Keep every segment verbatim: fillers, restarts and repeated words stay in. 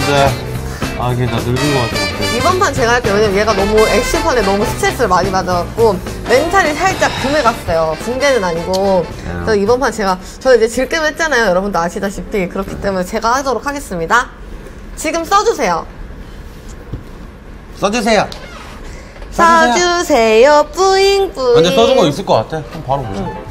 여러분들. 아, 이게 나 늙은 것 같아. 이번 판 제가 할게요. 왜냐면 얘가 너무 액션판에 너무 스트레스를 많이 받아갖고 멘탈이 살짝 붕괴 갔어요. 붕괴는 아니고. 그래서 이번 판 제가 저 이제 질겜 했잖아요. 여러분도 아시다시피. 그렇기 때문에 제가 하도록 하겠습니다. 지금 써주세요. 써주세요. 써주세요. 뿌잉뿌잉. 근데 써준 거 있을 것 같아. 그럼 바로 보자. 응.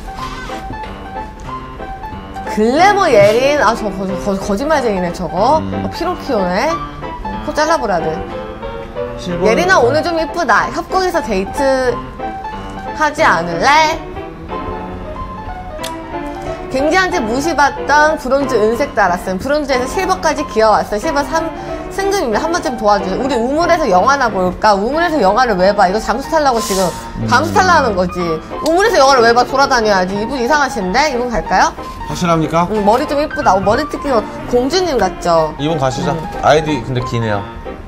글래머 예린. 아, 저거 거, 거, 거짓말쟁이네 저거. 음. 어, 피노키오네. 코 잘라버려야 돼. 실버... 예린아 오늘 좀 이쁘다. 협곡에서 데이트 하지 않을래? 갱지한테 무시받던 브론즈 은색 달았음. 브론즈에서 실버까지 기어왔어. 실버 삼 승급입니다. 한 번쯤 도와주세요. 우리 우물에서 영화나 볼까? 우물에서 영화를 왜 봐? 이거 잠수 타려고 지금 잠수 타려는 거지. 우물에서 영화를 왜 봐? 돌아다녀야지. 이분 이상하신데? 이분 갈까요? 확실합니까? 응, 머리 좀 이쁘다. 어, 머리 뜯기가 공주님 같죠? 이분 가시죠. 응. 아이디 근데 기네요.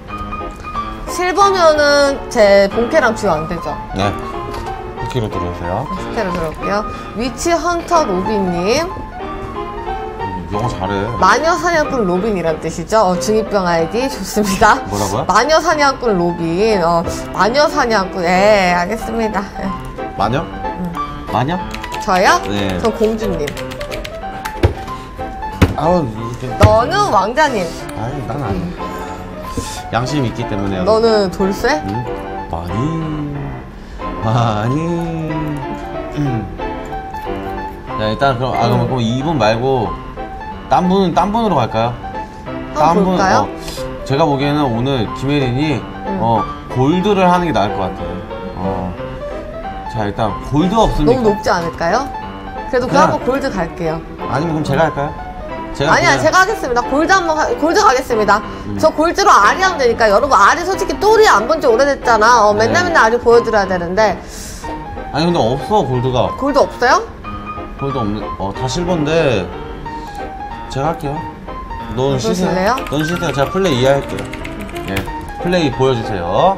실버면은 제 본캐랑 듀오 안 되죠? 네. 스키로 들어오세요. 스키로 들어올게요. 위치 헌터 로빈님. 영어 잘해. 마녀 사냥꾼 로빈이란 뜻이죠. 어, 중이병 아이디 좋습니다. 뭐라고요? 마녀 사냥꾼 로빈. 어, 마녀 사냥꾼. 예, 알겠습니다. 예. 마녀? 응. 마녀? 저요? 네. 저 공주님. 아우 이게. 너는 왕자님. 아니 난 아니야. 응. 양심이 있기 때문에. 너는 돌쇠? 응? 많이 많이. 음. 자 일단 그럼 아 그럼, 음. 그럼 이분 말고 딴 분은 딴 분으로 갈까요? 딴 분. 볼까요? 어, 제가 보기에는 오늘 김혜린이 음. 어 골드를 하는 게 나을 것 같아요. 어. 자 일단 골드 없습니까? 너무 높지 않을까요? 그래도 그 한번 골드 갈게요. 아니면 그럼 제가 할까요? 제가 아니야 그냥... 제가 하겠습니다. 골드 한번 가, 골드 가겠습니다. 음. 저 골드로 아리 하면 되니까. 여러분 아리 솔직히 또리 안 본 지 오래됐잖아. 어, 맨날 네. 맨날 아리 보여드려야 되는데. 아니 근데 없어 골드가. 골드 없어요? 골드 없는. 어 다 실버인데 제가 할게요. 넌 쉬세요. 넌 쉬세요. 제가 플레이 이해할게요. 예, 플레이 보여주세요.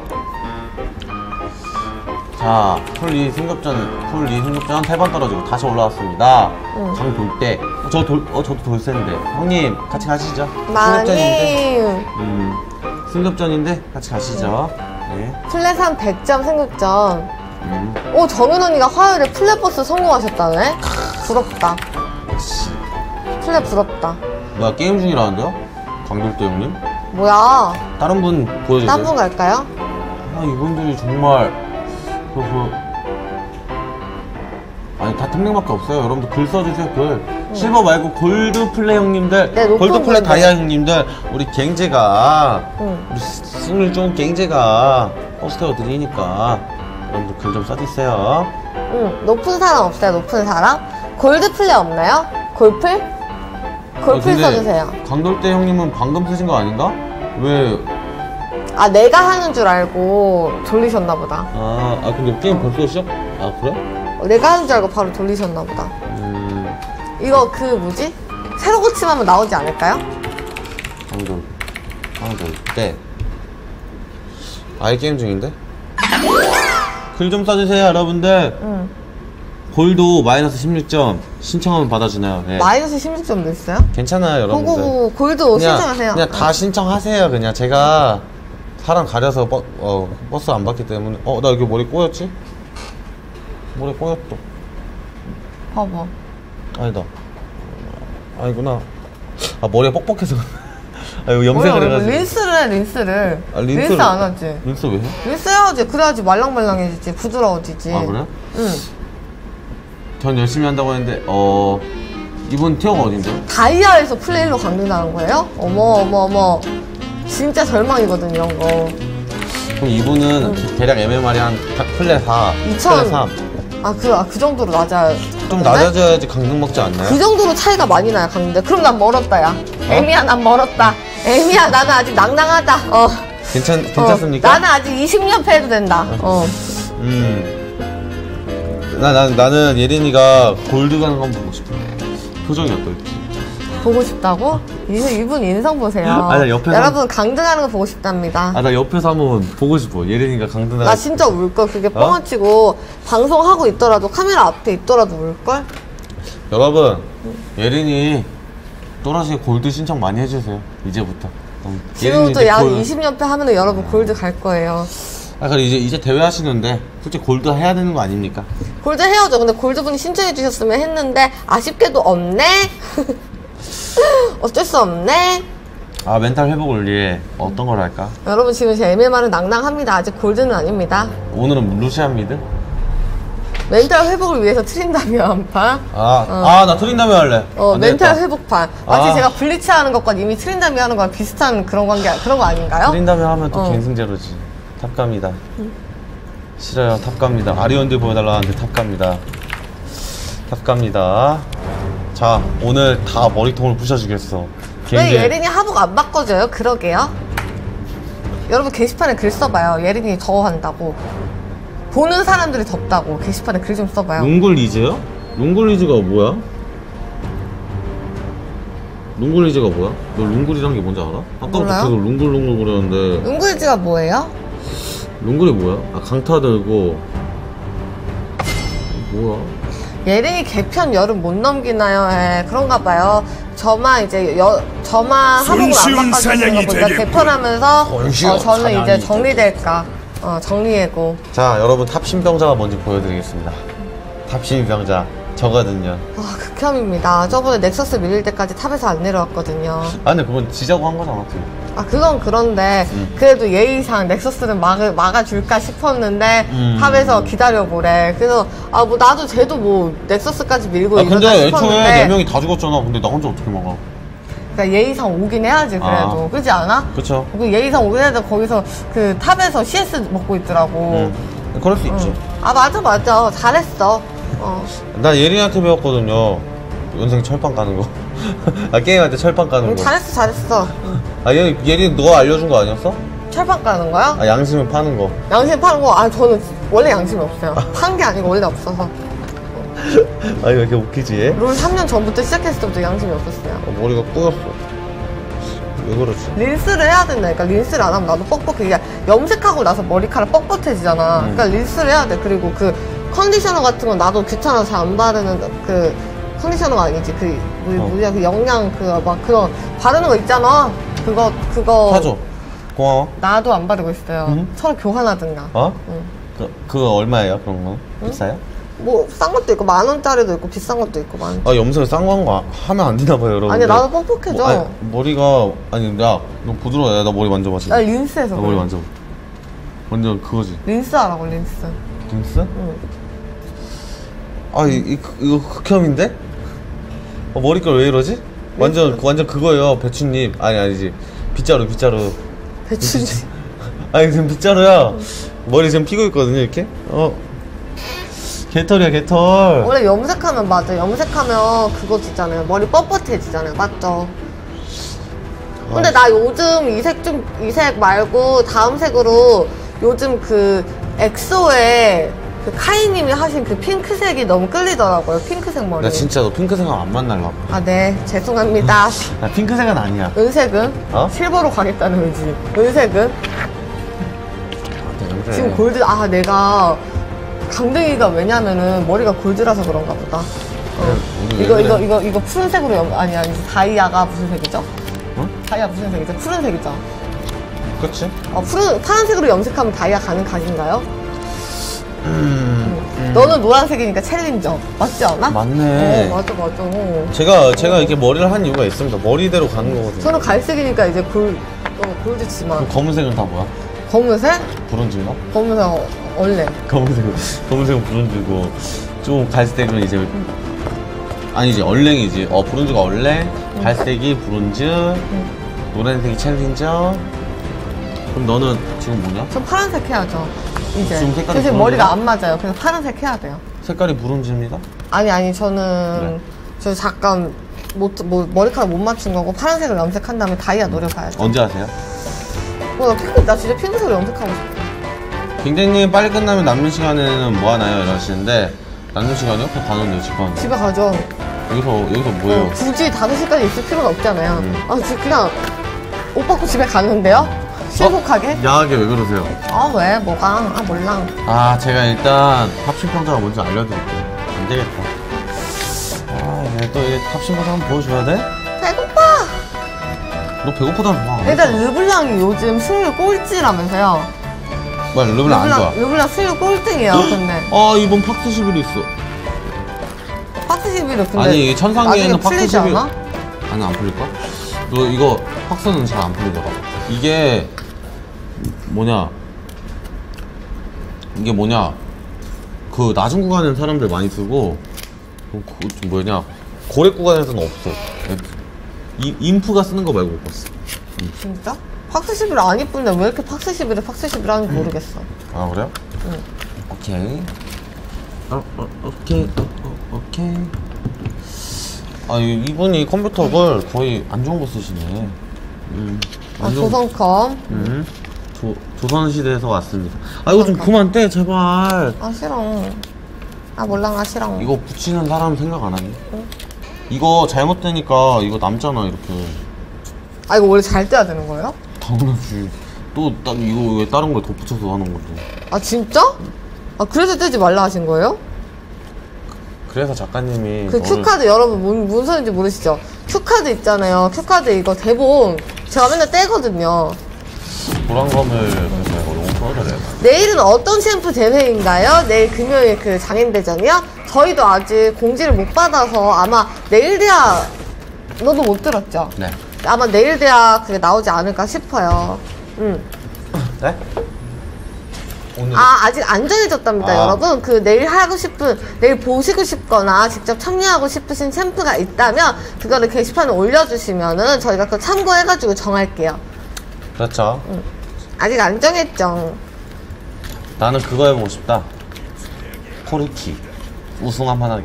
자, 풀 이 승급전, 풀 이 승급전 세 번 떨어지고 다시 올라왔습니다. 응. 강 돌 때. 어, 저 돌, 어, 저도 돌쇠인데. 형님, 같이 가시죠. 승급전인데. 음, 승급전인데, 같이 가시죠. 네. 플랫 한 백 점 승급전. 음. 오, 정윤 언니가 화요일에 플랫버스 성공하셨다네? 부럽다. 역시. 플랫 부럽다. 뭐야, 게임 중이라는데요? 강돌대 형님? 뭐야? 다른 분 보여주세요. 다른 분 갈까요? 아, 이분들이 정말. 그, 그, 아니 다 템링밖에 없어요. 여러분들 글 써주세요. 글. 응. 실버 말고 골드 플레이 형님들, 네, 골드 플레이 다이아 형님들, 우리 갱제가 응. 우리 승률 좋은 갱제가 버스 태워드리니까 여러분들 글 좀 써주세요. 응. 높은 사람 없어요? 높은 사람? 골드 플레이 없나요? 골플? 골플 아, 써주세요. 강돌대 형님은 방금 쓰신 거 아닌가? 왜? 아 내가 하는 줄 알고 돌리셨나 보다. 아, 아 근데 게임 어. 벌써 시작? 아 그래? 어, 내가 하는 줄 알고 바로 돌리셨나 보다. 음... 이거 그 뭐지? 새로 고침하면 나오지 않을까요? 강돌 강돌 때 아예 게임 중인데? 글 좀 써주세요 여러분들. 응. 골도 마이너스 십육 점 신청하면 받아주나요? 네. 마이너스 십육 점 냈어요? 괜찮아요 여러분들. 고고고 골도 그냥, 신청하세요. 그냥 다 신청하세요. 그냥 제가 사람 가려서 버, 어, 버스 안 받기 때문에. 어, 나 여기 머리 꼬였지? 머리 꼬였어. 봐봐. 아니다. 아니구나. 아, 머리가 뻑뻑해서. 아, 이거 염색을 해가지고. 린스를 해, 린스를. 아, 린스, 린스 안 하지? 린스 왜 해? 린스 해야지. 그래야지 말랑말랑해지지. 부드러워지지. 아, 그래? 응. 전 열심히 한다고 했는데, 어, 이분 티어가 어딘데요? 다이아에서 플레이로 강등당한 거예요? 어머, 어머, 어머. 진짜 절망이거든 이런 거. 그럼 이분은 응. 대략 엠엠알이 한 플랫 사, 이천. 플랫 삼. 아, 그, 아, 그 정도로 낮아요. 좀 낮아져야지 강등 먹지 않나요? 그 정도로 차이가 많이 나요 강등대. 그럼 난 멀었다 야. 어? 애미야 난 멀었다. 애미야 나는 아직 낭낭하다. 어. 괜찮, 괜찮습니까? 어, 나는 아직 이십 년 패해도 된다. 어. 음. 나, 나, 나는 예린이가 골드 가는 건 보고 싶어. 표정이 어떨지. 보고 싶다고? 이분 인성 보세요. 아, 나 옆에서 여러분 강등하는 거 보고 싶답니다. 아, 나 옆에서 한번 보고 싶어. 예린이가 강등하는. 나 진짜 울걸. 그게 뻥아치고 어? 방송하고 있더라도 카메라 앞에 있더라도 울걸. 여러분 응. 예린이 또라시 골드 신청 많이 해주세요. 이제부터. 어, 지금부터 약 골... 이십 년패 하면은 여러분 골드 갈 거예요. 아, 그래 이제 이제 대회 하시는데 솔직히 골드 해야 되는 거 아닙니까? 골드 해야죠. 근데 골드분이 신청해 주셨으면 했는데 아쉽게도 없네. 어쩔 수 없네. 아, 멘탈 회복을 위해 어떤 걸 할까? 여러분 지금 제 엠엠알은 낭낭합니다. 아직 골드는 아닙니다. 오늘은 루시안 미드? 멘탈 회복을 위해서 트린다미어 한 판. 아, 어. 아, 나 트린다미어 할래. 어, 안 멘탈 되겠다. 회복판. 마치 아. 제가 블리치 하는 것과 이미 트린다미어 하는 거랑 비슷한 그런 관계, 그런 거 아닌가요? 트린다미어 하면 또 어. 갱승제로지. 탑 갑니다. 싫어요, 탑 갑니다. 아리언드 보여달라 하는데 탑 갑니다. 탑 갑니다. 자, 오늘 다 머리통을 부셔주겠어. 왜 예린이 하복 안 바꿔줘요? 그러게요. 여러분 게시판에 글 써봐요. 예린이 더워한다고. 보는 사람들이 덥다고 게시판에 글 좀 써봐요. 룽글리즈요? 룽글리즈가 뭐야? 룽글리즈가 뭐야? 너 룽글이란 게 뭔지 알아? 아까부터 몰라요? 계속 룽글룽글 그러는데 룽글지가 뭐예요? 룽글이 뭐야? 아, 강타 들고 뭐야? 예린이 개편 여름 못 넘기나요? 에, 그런가 봐요. 저만 이제 여, 저만 하복을 안 손쉬운 바꿔주시는 거 사냥이 보니까 되겠군. 개편하면서 손쉬운 어, 저는 이제 사냥이 정리될까 어, 정리해고. 자, 여러분 탑신병자가 뭔지 보여드리겠습니다. 탑신병자 저거든요. 아 극혐입니다. 저번에 넥서스 밀릴 때까지 탑에서 안 내려왔거든요. 아, 근데 그건 지자고 한 거잖아. 지금. 아 그건 그런데 음. 그래도 예의상 넥서스는 막, 막아줄까 싶었는데 음. 탑에서 기다려보래. 그래서 아 뭐 나도 쟤도 뭐 넥서스까지 밀고 아, 이러다 근데 애초에 싶었는데 네 명이 다 죽었잖아. 근데 나 혼자 어떻게 막아? 그러니까 예의상 오긴 해야지 그래도. 아. 그렇지 않아? 그쵸? 그 예의상 오긴 해야 돼. 거기서 그 탑에서 씨에스 먹고 있더라고. 음. 그럴 수 있지. 응. 아 맞아 맞아 잘했어. 어. 난 예린이한테 배웠거든요. 연생 철판 까는 거. 아, 게임할 때 철판 까는 응, 거. 잘했어 잘했어. 응. 아, 얘, 예린 너가 알려준 거 아니었어? 철판 까는 거야? 아, 양심을 파는 거. 양심 파는 거? 아 저는 원래 양심이 없어요. 판 게 아니고 원래 없어서. 아, 이거 이렇게 웃기지? 얘? 롤 삼 년 전부터 시작했을 때부터 양심이 없었어요. 어, 머리가 뿌였어. 왜 그러지? 린스를 해야 된다니까. 린스를 안 하면 나도 뻑뻑해. 이게 염색하고 나서 머리카락 뻑뻑해지잖아. 음. 그러니까 린스를 해야 돼. 그리고 그 컨디셔너 같은 건 나도 귀찮아서 잘 안 바르는 그 컨디셔너가 아니지. 그 뭐, 어. 뭐야 그 영양 그거 막 그런 바르는 거 있잖아. 그거 그거 사줘. 고마워. 나도 안 바르고 있어요. 음. 서로 교환하든가. 어? 응. 그, 그거 얼마예요, 그런 거? 비싸요? 뭐 싼 것도 있고 만 원짜리도 있고 비싼 것도 있고 만. 아, 염색 싼 거 한 거 하면 안 되나 봐요, 여러분. 아니 나도 뻑뻑해져. 뭐, 아니, 머리가, 아니, 야, 너 부드러워. 야, 나 머리 만져봐, 지금. 나 린스해서. 나 머리 그래. 만져봐. 완전 그거지. 린스 하라고 린스. 린스? 응. 아, 이, 이, 이거 흑혐인데? 어, 머리결 왜 이러지? 완전, 완전 그거예요, 배추잎. 아니, 아니지. 빗자루, 빗자루. 배추지. 아니, 지금 빗자루야. 머리 지금 피고 있거든요, 이렇게. 어. 개털이야, 개털. 원래 염색하면 맞아. 염색하면 그거지잖아요. 머리 뻣뻣해지잖아요. 맞죠? 근데 나 요즘 이색 좀 이색 말고 다음 색으로 요즘 그 엑소의 그 카이님이 하신 그 핑크색이 너무 끌리더라고요. 핑크색 머리. 나 진짜 너 핑크색은 안 만날라고. 아, 네. 죄송합니다. 나 핑크색은 아니야. 은색은? 어? 실버로 가겠다는 의지. 은색은? 그래. 지금 골드, 아, 내가 강등이가 왜냐면은 머리가 골드라서 그런가 보다. 어. 우리 왜 이거, 그래? 이거, 이거, 이거 푸른색으로 염, 아니, 아니, 다이아가 무슨 색이죠? 어? 다이아 무슨 색이죠? 푸른색이죠? 그치? 어, 푸른, 파란색으로 염색하면 다이아 가는 각인가요? 음, 음. 너는 노란색이니까 챌린저. 맞지 않아? 맞네. 어, 맞아, 맞아. 어. 제가, 제가 이렇게 머리를 한 이유가 있습니다. 머리대로 가는 거거든요. 저는 갈색이니까 이제 골, 어, 골드지만. 그럼 검은색은 다 뭐야? 검은색? 브론즈인가? 검은색 어, 원래. 검은색은, 검은색은 브론즈고, 좀 갈색은 이제, 아니지, 얼랭이지. 어, 브론즈가 얼랭, 갈색이 브론즈, 노란색이 챌린저. 그럼 너는 지금 뭐냐? 전 파란색 해야죠. 이제. 지금 색깔이 대신 브론즈야? 머리가 안 맞아요. 그래서 파란색 해야 돼요. 색깔이 브론즈입니다. 아니, 아니, 저는, 네. 저 잠깐, 못, 뭐, 머리카락 못 맞춘 거고, 파란색을 염색한 다음에 다이아 노려봐야죠. 언제 하세요? 어, 나 핑크, 나 진짜 핑크색을 염색하고 싶어. 갱쟁님 빨리 끝나면 남는 시간에는 뭐 하나요? 이러시는데, 남는 시간이요? 그냥 가는데요, 집 가는데. 집에 가죠. 여기서, 여기서 뭐예요? 어, 굳이 다섯 시까지 있을 필요가 없잖아요. 음. 아, 지 그냥, 옷 벗고 집에 가는데요? 신속하게? 야하게 왜 그러세요? 아, 왜? 뭐가? 아, 몰라. 아, 제가 일단 탑신평자가 뭔지 알려드릴게요. 안 되겠다. 아, 이제 또 이제 탑신평자 한번 보여줘야 돼? 배고파! 너 배고프다는 봐. 일단 르블랑이 요즘 승률 꼴찌라면서요. 뭐야, 르블랑 안 좋아. 르블랑 승률 꼴등이에요, 근데. 아, 이번 팍스 십일이 있어. 팍스 십일은 근데. 아니, 천상계에는 팍스 풀리지 십일. 않아? 아니, 안 풀릴까? 너 이거 팍스는 잘 안 풀리더라. 이게 뭐냐? 이게 뭐냐? 그 낮은 구간에는 사람들 많이 쓰고 그 좀 뭐냐? 고래 구간에서는 없어. 이, 인프가 쓰는 거 말고 못 봤어. 진짜? 팍스 십일 안 이쁜데 왜 이렇게 팍스 십일에 팍스 십일 하는지 모르겠어. 아, 그래요? 응. 오케이. 어, 어, 오케이. 어, 어, 오케이. 아, 이- 이분이 컴퓨터를 거의 안 좋은 거 쓰시네. 음. 아, 안 좋은- 조선컴. 음. 조, 조선시대에서 왔습니다. 아, 이거 좀 그만 떼, 제발. 아, 싫어. 아, 몰라, 나 싫어. 이거 붙이는 사람 생각 안 하니? 응? 이거 잘못되니까 이거 남잖아, 이렇게. 아, 이거 원래 잘 떼야 되는 거예요? 당연하지. 또, 딱 이거 왜 다른 걸 덧붙여서 하는 건데. 아, 진짜? 아, 그래서 떼지 말라 하신 거예요? 그래서 작가님이. 그 너는- 큐카드 여러분 뭔, 뭔 소리인지 모르시죠? 큐카드 있잖아요. 큐카드 이거 대본 제가 맨날 떼거든요. 보람감을 그래서 이거 너무 써드려요. 내일은 어떤 챔프 대회인가요? 내일 금요일 그 장인대전이요? 저희도 아직 공지를 못 받아서 아마 내일 대학 너도 못 들었죠? 네. 아마 내일 대학 그게 나오지 않을까 싶어요. 음. 네? 오늘. 아, 아직 안 정해졌답니다, 아. 여러분. 그 내일 하고 싶은, 내일 보시고 싶거나 직접 참여하고 싶으신 챔프가 있다면 그거를 게시판에 올려주시면은 저희가 그거 참고해가지고 정할게요. 그렇죠. 음. 아직 안 정했죠. 나는 그거 해보고 싶다. 코르키. 우승 한판 하게.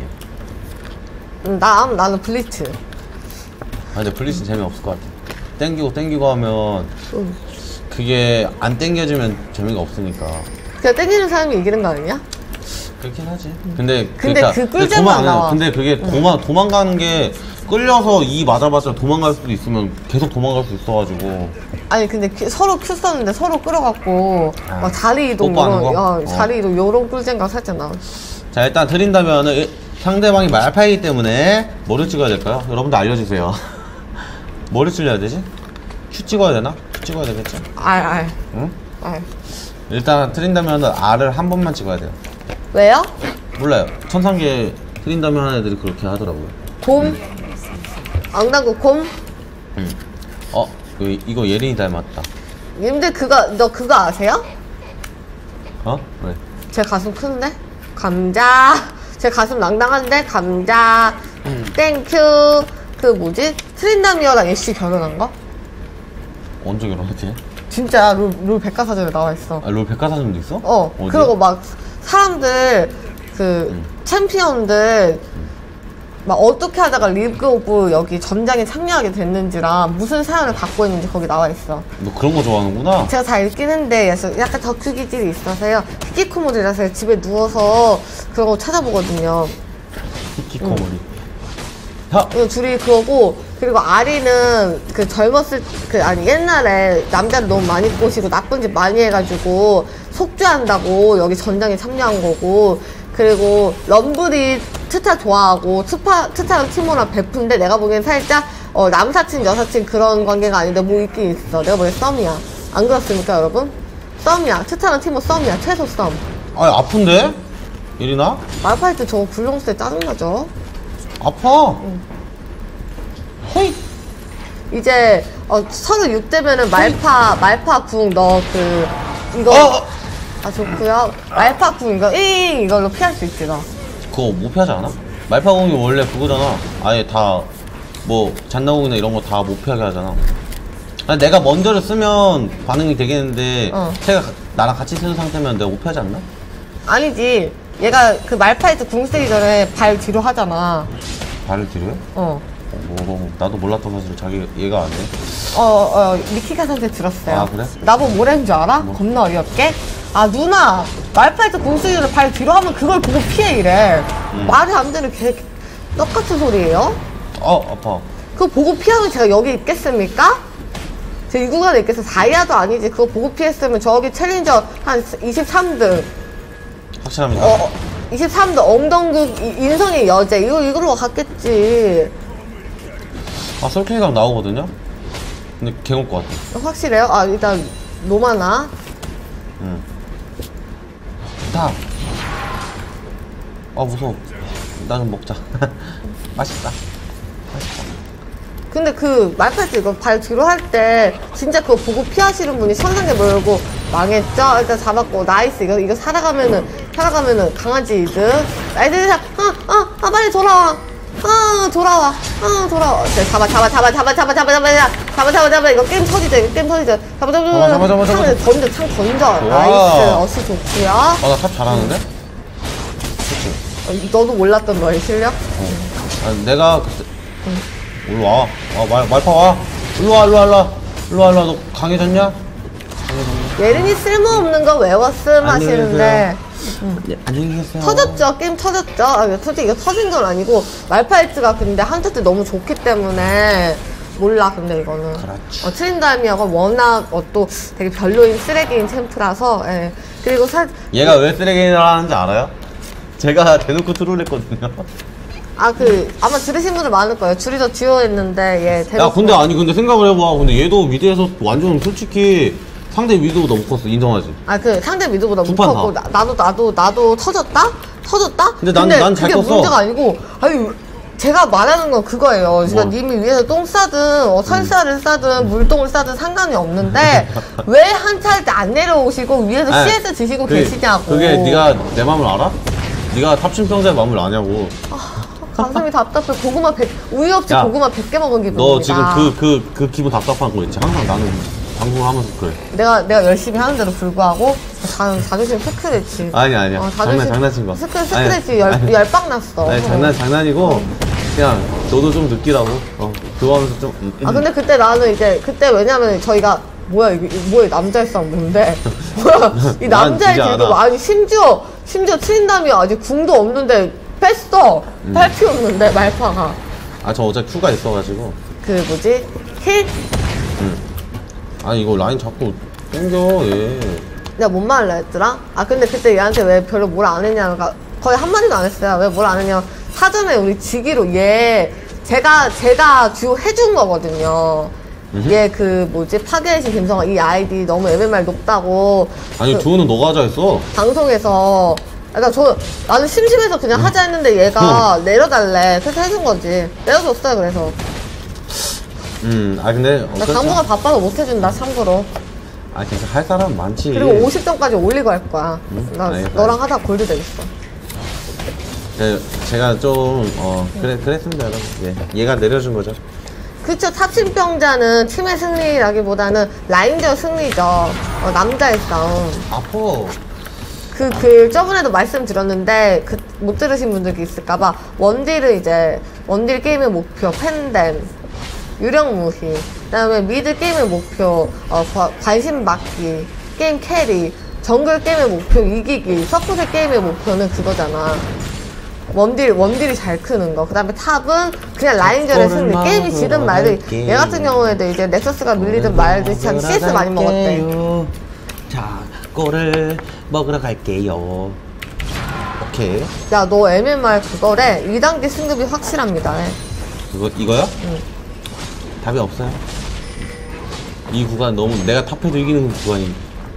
음, 나, 나는 블리츠. 아, 근데 블리츠 재미없을 것 같아. 땡기고 땡기고 하면 음. 그게 안 땡겨지면 재미가 없으니까. 그냥 땡기는 사람이 이기는 거 아니냐? 그렇긴 하지. 근데 근데 그러니까 그 꿀잼만 도망- 나와. 근데 그게 도망 도망가는 게 끌려서 이 맞아봤자 도망갈 수도 있으면 계속 도망갈 수 있어가지고. 아니, 근데 큐- 서로 큐 썼는데 서로 끌어갖고 아, 막 자리 이동 뽀뽀하는 이런, 거? 어, 어. 자리 이동 요런 꿀잼감 살짝 나와. 자, 일단 드린다면은 일- 상대방이 말파이기 때문에 뭐를 찍어야 될까요? 여러분들 알려주세요. 뭐를 찍어야 되지? Q 찍어야 되나? Q 찍어야 되겠죠? 알, 알, 응? 알. 일단 트린다면은 R을 한 번만 찍어야 돼요. 왜요? 몰라요. 천상계 트린다면 하는 애들이 그렇게 하더라고요. 곰? 엉당구 곰? 응. 어, 그, 이거 예린이 닮았다. 님들 그거, 너 그거 아세요? 어? 왜? 제 가슴 큰데? 감자. 제 가슴 낭낭한데? 감자. 음. 땡큐. 그 뭐지? 트린다미어랑 애쉬 결혼한 거? 언제 결혼했지? 진짜 룰, 룰 백과사전에 나와 있어. 아, 롤 백과사전도 있어? 어. 어디? 그리고 막 사람들 그 음. 챔피언들 막 어떻게 하다가 리그 오브 여기 전장에 참여하게 됐는지랑 무슨 사연을 갖고 있는지 거기 나와 있어. 너 그런 거 좋아하는구나? 제가 다 읽긴 했는데 그래서 약간 덕후 기질이 있어서요. 히키코모리라서 집에 누워서 그런 거 찾아보거든요. 히키코모리. 야! 이거 둘이 그거고, 그리고 아리는 그 젊었을 그 아니 옛날에 남자를 너무 많이 꼬시고 나쁜 짓 많이 해가지고 속죄한다고 여기 전장에 참여한 거고, 그리고 럼블이 트타 좋아하고 트파 트타랑 티모랑 베프인데 내가 보기엔 살짝 어 남사친 여사친 그런 관계가 아닌데 뭐 있긴 있어. 내가 보기엔 썸이야. 안 그렇습니까, 여러분? 썸이야. 트타랑 티모 썸이야. 최소 썸. 아, 아픈데? 예린아? 말파이트 저거 불렁스 때 짜증나죠? 아파. 호잇. 이제 어 서른육 대면은 말파 말파 궁 너 그 이거 어! 아 좋고요. 말파 궁 이거 잉 이걸로 피할 수 있지 너. 그거 못 피하지 않아? 말파공이 원래 그거잖아. 아예 다 뭐 잔나공이나 이런 거 다 못 피하게 하잖아. 아니, 내가 먼저를 쓰면 반응이 되겠는데 어. 걔가 가- 나랑 같이 쓰는 상태면 내가 못 피하지 않나? 아니지. 얘가 그 말파이트 궁 쓰기 전에 발 뒤로 하잖아. 발을 뒤로 해? 어. 어, 뭐, 나도 몰랐던 사실을 자기 얘가 안 해. 어, 어, 미키가한테 들었어요. 아, 그래? 나보고 뭐라는 줄 알아? 겁나 어이없게? 아, 누나, 말파이트 궁 쓰기 전에 발 뒤로 하면 그걸 보고 피해, 이래. 음. 말이 안 되는 개, 똑같은 소리예요? 어, 아파. 그거 보고 피하면 제가 여기 있겠습니까? 제 이 구간에 있겠어. 다이아도 아니지. 그거 보고 피했으면 저기 챌린저 한 이십삼 등. 확실합니다. 어, 이십삼 등 엉덩국 이- 인성의 여제. 이거, 이걸로 갔겠지. 아, 솔케이가 나오거든요? 근데 개올 것 같아. 확실해요? 아 일단 노마나. 응. 다. 아 무서워. 나는 먹자. 맛있다. 맛있다. 근데 그 말파이트 이거 발 뒤로 할 때 진짜 그거 보고 피하시는 분이 천상에 몰고 망했죠? 일단 잡았고 나이스. 이거 이거 살아가면은 살아가면은 강아지들 나이스. 어어어 아, 빨리 돌아와. 아 돌아와. 아 돌아와. 네, 잡아 잡아 잡아 잡아 잡아 잡아 잡아 잡아 잡아 잡아. 이거 게임 터지죠. 이거 게임 터지죠. 잡아 잡아 잡아 잡아, 잡아, 잡아, 창 던져 창 던져. 나이스. 어시 좋구요. 아나 탑 잘하는데? 그치? 어, 너도 몰랐던 너의 실력? 어. 아, 내가 그때 응. 일로 와. 아, 말, 말파 와. 일로 와, 일로 와, 일로 와. 일로 와, 일로 와. 너 강해졌냐? 강해졌냐? 예린이 쓸모없는 거 외웠음 하시는데. 응. 네, 안녕히 계세요. 터졌죠? 게임 터졌죠? 아, 솔직히 이거 터진 건 아니고, 말파이트가 근데 한타 때 너무 좋기 때문에, 몰라, 근데 이거는. 그렇지. 어, 트린다미아가 워낙 어, 또 되게 별로인 쓰레기인 챔프라서, 예. 그리고 사. 얘가 왜 쓰레기라는지 알아요? 제가 대놓고 트롤 했거든요. 아, 그, 아마 들으신 분들 많을 거예요. 줄이더 듀오 했는데, 얘. 야, 근데 아니, 근데 생각을 해봐. 근데 얘도 미드에서 완전 솔직히 상대 미드보다 못 컸어. 인정하지? 아, 그 상대 미드보다 못 두판 컸고, 나, 나도, 나도, 나도 터졌다? 터졌다? 근데 난- 난잘 그게 떴어. 문제가 아니고, 아니, 제가 말하는 건 그거예요. 제가 뭐? 님이 위에서 똥 싸든, 어, 설사를 싸든, 물똥을 싸든 상관이 없는데, 왜 한타 할 때 안 내려오시고 위에서 아니, 씨에스 드시고 그게- 계시냐고. 그게 네가 내 마음을 알아? 네가 탑심평자의 마음을 아냐고. 가슴이 답답해. 고구마 백, 우유 없이 야, 고구마 백 개 먹은 기분이다. 너 지금 그, 그, 그 기분 답답한 거 있지? 항상 나는 방송하면서 그래. 내가, 내가 열심히 하는데도 불구하고, 자, 자존심 스크래치. 아니, 아니야. 어, 장난, 장난친 거. 스크, 아니, 스크래치 열, 아니. 열빵 났어. 아니, 장난, 장난이고, 그냥 너도 좀 느끼라고. 어, 그거 하면서 좀. 음, 음. 아 근데 그때 나는 이제 그때 왜냐면 저희가 뭐야 이게 이게 뭐야 남자의 싸움 뭔데 뭐야 이 난 남자의 지지 길고 않아. 아니 심지어 심지어 트린다미 아직 궁도 없는데 뺐어 음. 팔 피 없는데 말파가 아, 저 어제 큐가 있어가지고. 그 뭐지 힐 응. 아니, 이거 라인 자꾸 땡겨, 얘. 내가 뭔 말을 했더라 아 근데 그때 얘한테 왜 별로 뭘 안 했냐가 거의 한 마디도 안 했어요 왜 뭘 안 했냐 사전에 우리 지기로 얘 제가 제가 듀오 해준 거거든요. 얘 그 뭐지 파괴의 신 김성아 이 아이디 너무 엠엠알 높다고 아니, 그 두호는 너가 하자 했어. 방송에서 그러니까 저 나는 심심해서 그냥 하자 했는데 얘가 내려달래 그래서 해준 거지 내려줬어요 그래서 음, 아, 근데. 나 당분간 바빠서 못 해준다 참고로 아, 진짜 할 사람 많지. 그리고 오십 점까지 올리고 할 거야 음, 나 알겠어, 너랑 알겠어. 하다 골드 되겠어 네, 제가 좀, 어, 그래, 그랬습니다, 여러분. 예. 얘가 내려준 거죠. 그쵸 탑신병자는 팀의 승리라기보다는 라인전 승리죠 어, 남자의 싸움 아파. 그, 그, 저번에도 말씀드렸는데, 그, 못 들으신 분들이 있을까봐, 원딜은 이제, 원딜 게임의 목표, 팬댐, 유령무희, 그 다음에 미드 게임의 목표, 어, 과- 관심 받기, 게임 캐리, 정글 게임의 목표, 이기기, 서포트 게임의 목표는 그거잖아. 원딜, 원딜이 잘 크는 거. 그 다음에 탑은 그냥 라인전의 승리. 게임이 지든 말든, 얘 같은 경우에도 이제 넥서스가 밀리든 말든 참 씨에스 많이 먹었대. 자, 꼴을 먹으러 갈게요. 오케이. 야, 너 엠엠알 그거래. 이 단계 승급이 확실합니다. 이거, 이거요? 응. 답이 없어요. 이 구간 너무, 내가 탑해도 이기는 구간이.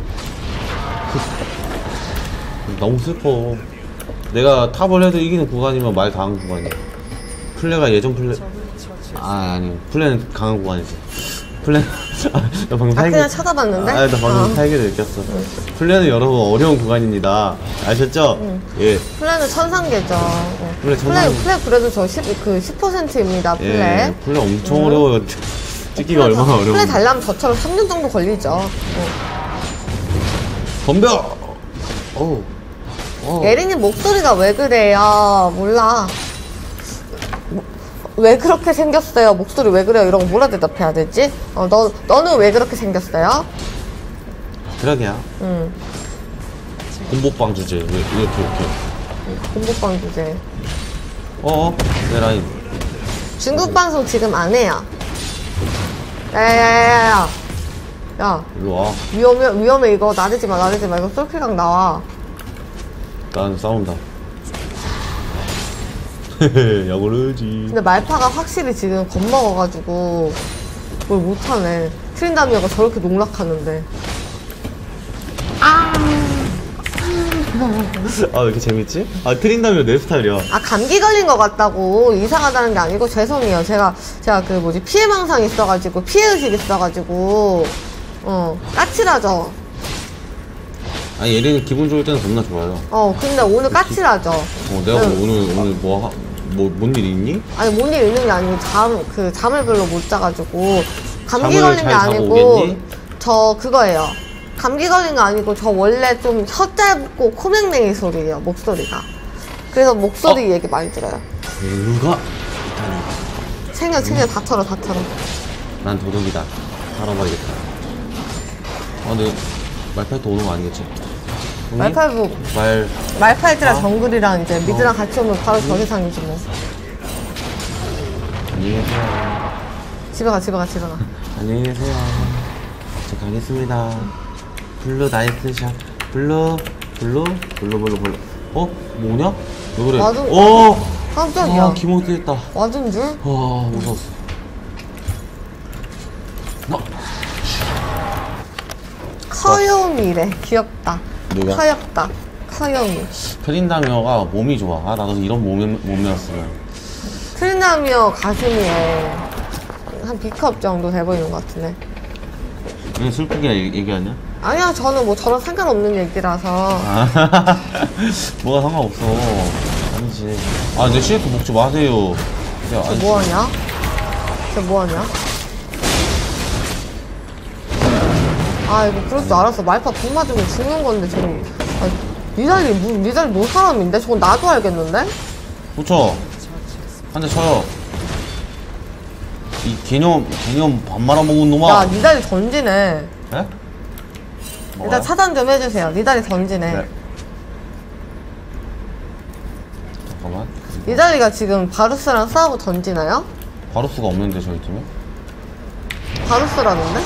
너무 슬퍼. 내가 탑을 해도 이기는 구간이면 말 강한 구간이야. 플레가 예전 플레, 아, 아니. 플레는 강한 구간이지. 플레, 아, 나 방금 아, 살기- 그냥 쳐다봤는데? 아, 나 방금 어. 살기를 느꼈어. 플레는 여러분 어려운 구간입니다. 아셨죠? 응. 예. 플레는 천상계죠. 어. 플레 플레, 천상- 플레 그래도 저 십, 그 십 퍼센트입니다, 플레. 예. 플레 엄청 응. 어려워요. 찍기가 플레 얼마나 다- 어려워. 플레 달려면 저처럼 삼 년 정도 걸리죠. 어. 덤벼! 어우. 어. 예린님 목소리가 왜 그래요? 몰라. 뭐, 왜 그렇게 생겼어요? 목소리 왜 그래요? 이런 거 뭐라 대답해야 되지? 어, 너, 너는 왜 그렇게 생겼어요? 그러게요. 응. 곰보빵 주제. 왜, 이렇게, 이렇게. 공복방 주제. 어어. 내 라인. 중국 방송 지금 안 해요. 야야야야야. 야, 일로 와. 위험해, 위험해, 이거. 나대지 마, 나대지 마. 이거 솔킬각 나와. 난 싸운다. 야구르지. 근데 말파가 확실히 지금 겁먹어가지고 뭘 못하네. 트린다미어가 저렇게 농락하는데. 아. 아, 왜 이렇게 재밌지? 아, 트린다미어 내 스타일이야. 아, 감기 걸린 것 같다고 이상하다는 게 아니고 죄송해요. 제가 제가 그 뭐지 피해망상 있어가지고 피해의식 있어가지고 어 까칠하죠. 아, 예린이 기분 좋을 때는 겁나 좋아요. 어 근데 오늘 까칠하죠. 어, 내가 응. 오늘 오늘 뭐 하, 뭐 뭔 일 있니? 아니 뭔 일 있는 게 아니고 잠 그 잠을 별로 못 자가지고 감기 잠을 걸린 게 잘 자고 아니고 오겠니? 저 그거예요. 감기 걸린 거 아니고 저 원래 좀 혀 짧고 코맹맹이 소리예요 목소리가. 그래서 목소리 어? 얘기 많이 들어요. 누가? 챙겨 챙겨 다 털어 다 털어. 난 도둑이다. 살아버리겠다. 아, 근데 말파이트 오는 거 아니겠지? 형님? 말팔부 말 말파이트랑 아? 정글이랑 이제 미드랑 같이 오면 바로 저 세상이지 뭐. 안녕히 계세요. 집에 가 집에 가 집에 가. 안녕히 계세요. 저 가겠습니다. 블루 나이트 샷. 블루 블루 블루 블루 블루. 어? 뭐냐? 왜 그래? 맞아. 어! 깜짝이야. 아, 기모드 했다. 맞은 줄? 와, 무서웠어. 어? 커요미래. 귀엽다. 누가? 커엽다. 커요미. 트린다미어가 몸이 좋아. 아, 나도 이런 몸이, 몸이었으면. 트린다미어 가슴이 한 B컵 정도 돼 보이는 것 같은데. 왜 슬프게 얘기- 얘기하냐? 아니야, 저는 뭐 저랑 상관없는 얘기라서. 아, 뭐가 상관없어. 아니지. 아, 내 씨에프 먹지 마세요. 야, 저 아니, 뭐하냐? 저 뭐하냐? 아, 이거 그럴 줄 알았어. 말파 공 맞으면 죽는 건데, 저는. 아, 니달리, 뭐, 니달리 뭐 사람인데? 저건 나도 알겠는데? 그쵸? 한 대 쳐요. 이 개념, 개념 밥 말아먹은 놈아. 야, 니달리 던지네. 예? 일단 차단 좀 해주세요. 니달리 던지네. 네. 잠깐만. 니달리가 지금 바루스랑 싸우고 던지나요? 바루스가 없는데, 저희 팀에? 바루스라는데?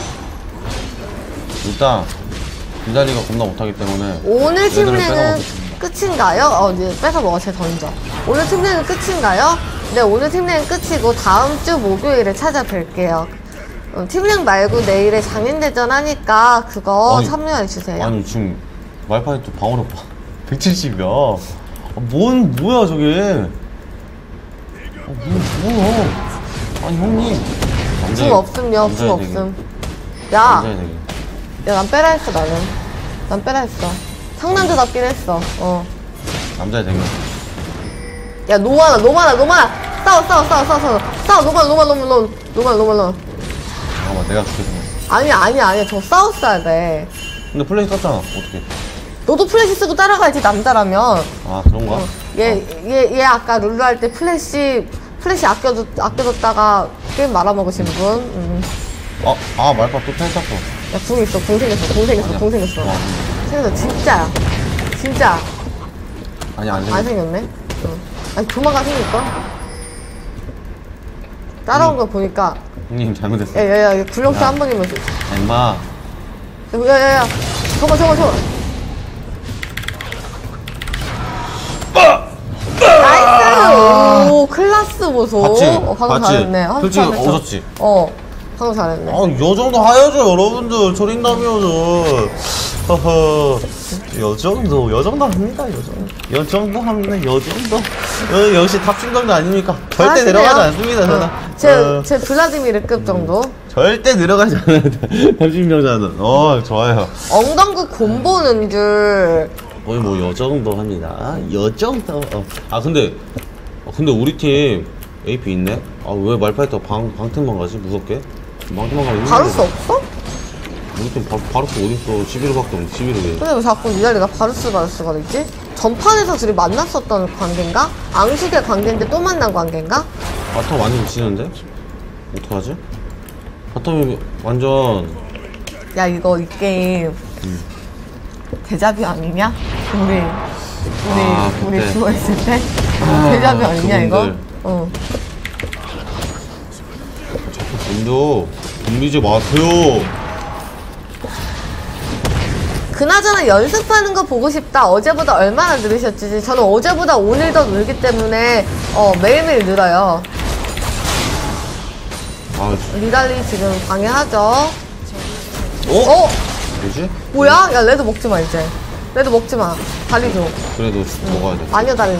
일단, 기다리가 겁나 못하기 때문에. 오늘 얘들을 팀내는 빼먹었습니다. 끝인가요? 어, 이제 뺏어 먹어, 쟤 던져. 오늘 팀내는 끝인가요? 네, 오늘 팀내는 끝이고, 다음 주 목요일에 찾아뵐게요. 어, 팀랭 말고 내일에 장인대전 하니까, 그거 아니, 참여해주세요. 아니, 지금, 말파이트 방어력 봐. 백칠십이야. 아, 뭔, 뭐야, 저게. 아, 뭐, 뭐야. 아니, 형님. 궁 없음요, 궁 없음. 야, 남자야, 되게. 야, 난 빼라 했어, 나는. 난 빼라 했어. 상남자답긴 했어, 어. 남자야, 되게. 야, 노마나, 노마나, 노마나! 싸워, 싸워, 싸워, 싸워, 싸워. 싸워, 노마나, 노마나, 노마나, 노마나, 노마나. 잠깐만, 내가 죽겠네. 아니야, 아니야, 아니야. 저 싸웠어야 돼. 근데 플레이 떴잖아. 어떻게? 너도 플래시 쓰고 따라가야지, 남자라면. 아, 그런가? 얘, 얘, 얘 아까 룰루 할 때 플래시, 플래시 아껴줬, 아껴줬다가 게임 말아먹으신 분. 음. 어, 아, 말파 또 탈 탔어. 야, 궁 있어, 궁 생겼어, 궁 생겼어, 아니야. 궁 생겼어. 어. 생겼어, 진짜야. 진짜. 아니, 안 안 생겼어. 생겼네? 응. 아니, 조만간 생길까? 따라온 거 보니까. 형님, 잘못했어. 야, 야, 야, 굴렁쇠 야. 한 번이면. 야, 엠마. 야, 야, 야. 저거, 저거, 저거. 나이스! 오, 클라스 보소. 봤지? 어, 방금 봤지? 잘했네. 한수 솔직히 잘했어. 얻었지? 어, 방금 잘했네. 아, 요 정도 하야죠, 여러분들. 초린다미어는. 허허. 요 정도, 요 정도 합니다, 요 정도. 요 정도 합니다, 요 정도. 어, 역시 탑신동도 아닙니까? 절대 잘하시네요. 내려가지 않습니다, 저는. 어. 제, 어, 제 블라디미르급 정도. 절대 내려가지 않아요, 탑신병자는. 어, 좋아요. 엉덩그 곰보는 줄. 거의 뭐, 요 정도 합니다. 요 정도. 어. 아, 근데, 어, 근데 우리 팀 에이피 있네? 아, 왜 말파이터 방, 방템만 가지? 무섭게? 방템만 가면 바루스 힘든데. 없어? 우리 팀 바, 바루스 어딨어? 십일 호밖에 없는데, 십일 호에. 근데 왜 자꾸 니달리가 바루스 바루스가 되지? 전판에서 둘이 만났었던 관계인가? 앙숙의 관계인데 또 만난 관계인가? 바텀 완전 지는데? 어떡하지? 바텀이 완전. 야, 이거 이 게임 음. 데자뷰 아니냐? 우리 우리 아, 우리 그때. 죽어 있을 때 아, 데자뷰 아니냐 이거? 그분들. 어. 자꾸 던져. 덤비지 마세요. 그나저나 연습하는 거 보고 싶다. 어제보다 얼마나 늘으셨지? 저는 어제보다 오늘 더 늘기 때문에 어, 매일매일 늘어요. 아, 아, 니달리 지금 방해하죠. 어? 어? 뭐지? 뭐야? 야 레드 먹지마 이제. 레드 먹지마. 달리 줘. 그래도 먹어야 돼. 마녀 달리.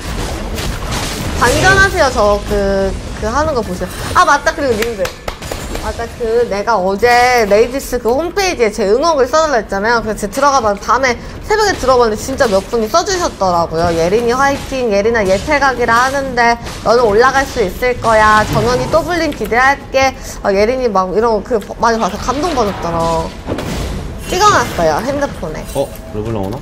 반전하세요. 저 그 그 하는 거 보세요. 아 맞다. 그리고 님들 맞다. 그 내가 어제 레이디스 그 홈페이지에 제 응원글 써달라 했잖아요. 그래서 제가 들어가봤는데 밤에 새벽에 들어봤는데 진짜 몇 분이 써주셨더라고요. 예린이 화이팅. 예린아 예패각이라 하는데 너는 올라갈 수 있을 거야. 전원이 또 불림 기대할게. 아, 예린이 막 이런 거 그 많이 봐서 감동받았더라. 찍어놨어요 핸드폰에. 어? 르블랑 오나?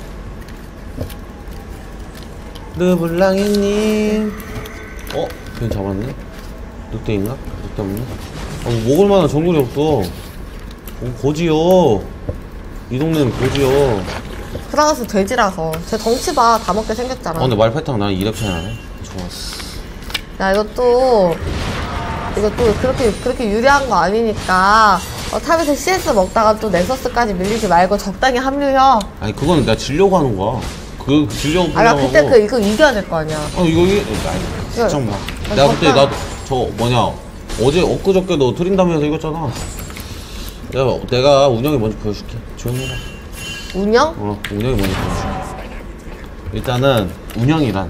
르블랑이님. 어? 걔 잡았네? 늑대인가? 늑대 없네? 아, 뭐 먹을 만한 정글이 없어. 어, 고지요. 이 동네는 고지요. 프랑스 돼지라서. 제 덩치 봐. 다 먹게 생겼잖아. 아, 근데 말패탕 나 이 렙 차이 나네. 좋았어. 야 이것도 이것도 그렇게 그렇게 유리한 거 아니니까 어, 탑에서 씨에스 먹다가 또 넥서스까지 밀리지 말고 적당히 합류해. 아니, 그건 내가 지려고 하는 거야. 그, 지려고 아, 나 하고. 그때 그 이거 이겨야 될 거 아니야. 어, 이거, 이게, 아이, 잠깐만. 야, 내가 그때, 잠깐. 나, 저, 뭐냐. 어제, 엊그저께 너 트린다면서 이겼잖아. 내가, 내가 운영이 먼저 보여줄게. 조용히 해라. 운영? 어, 운영이 먼저 보여줄게. 일단은, 운영이란,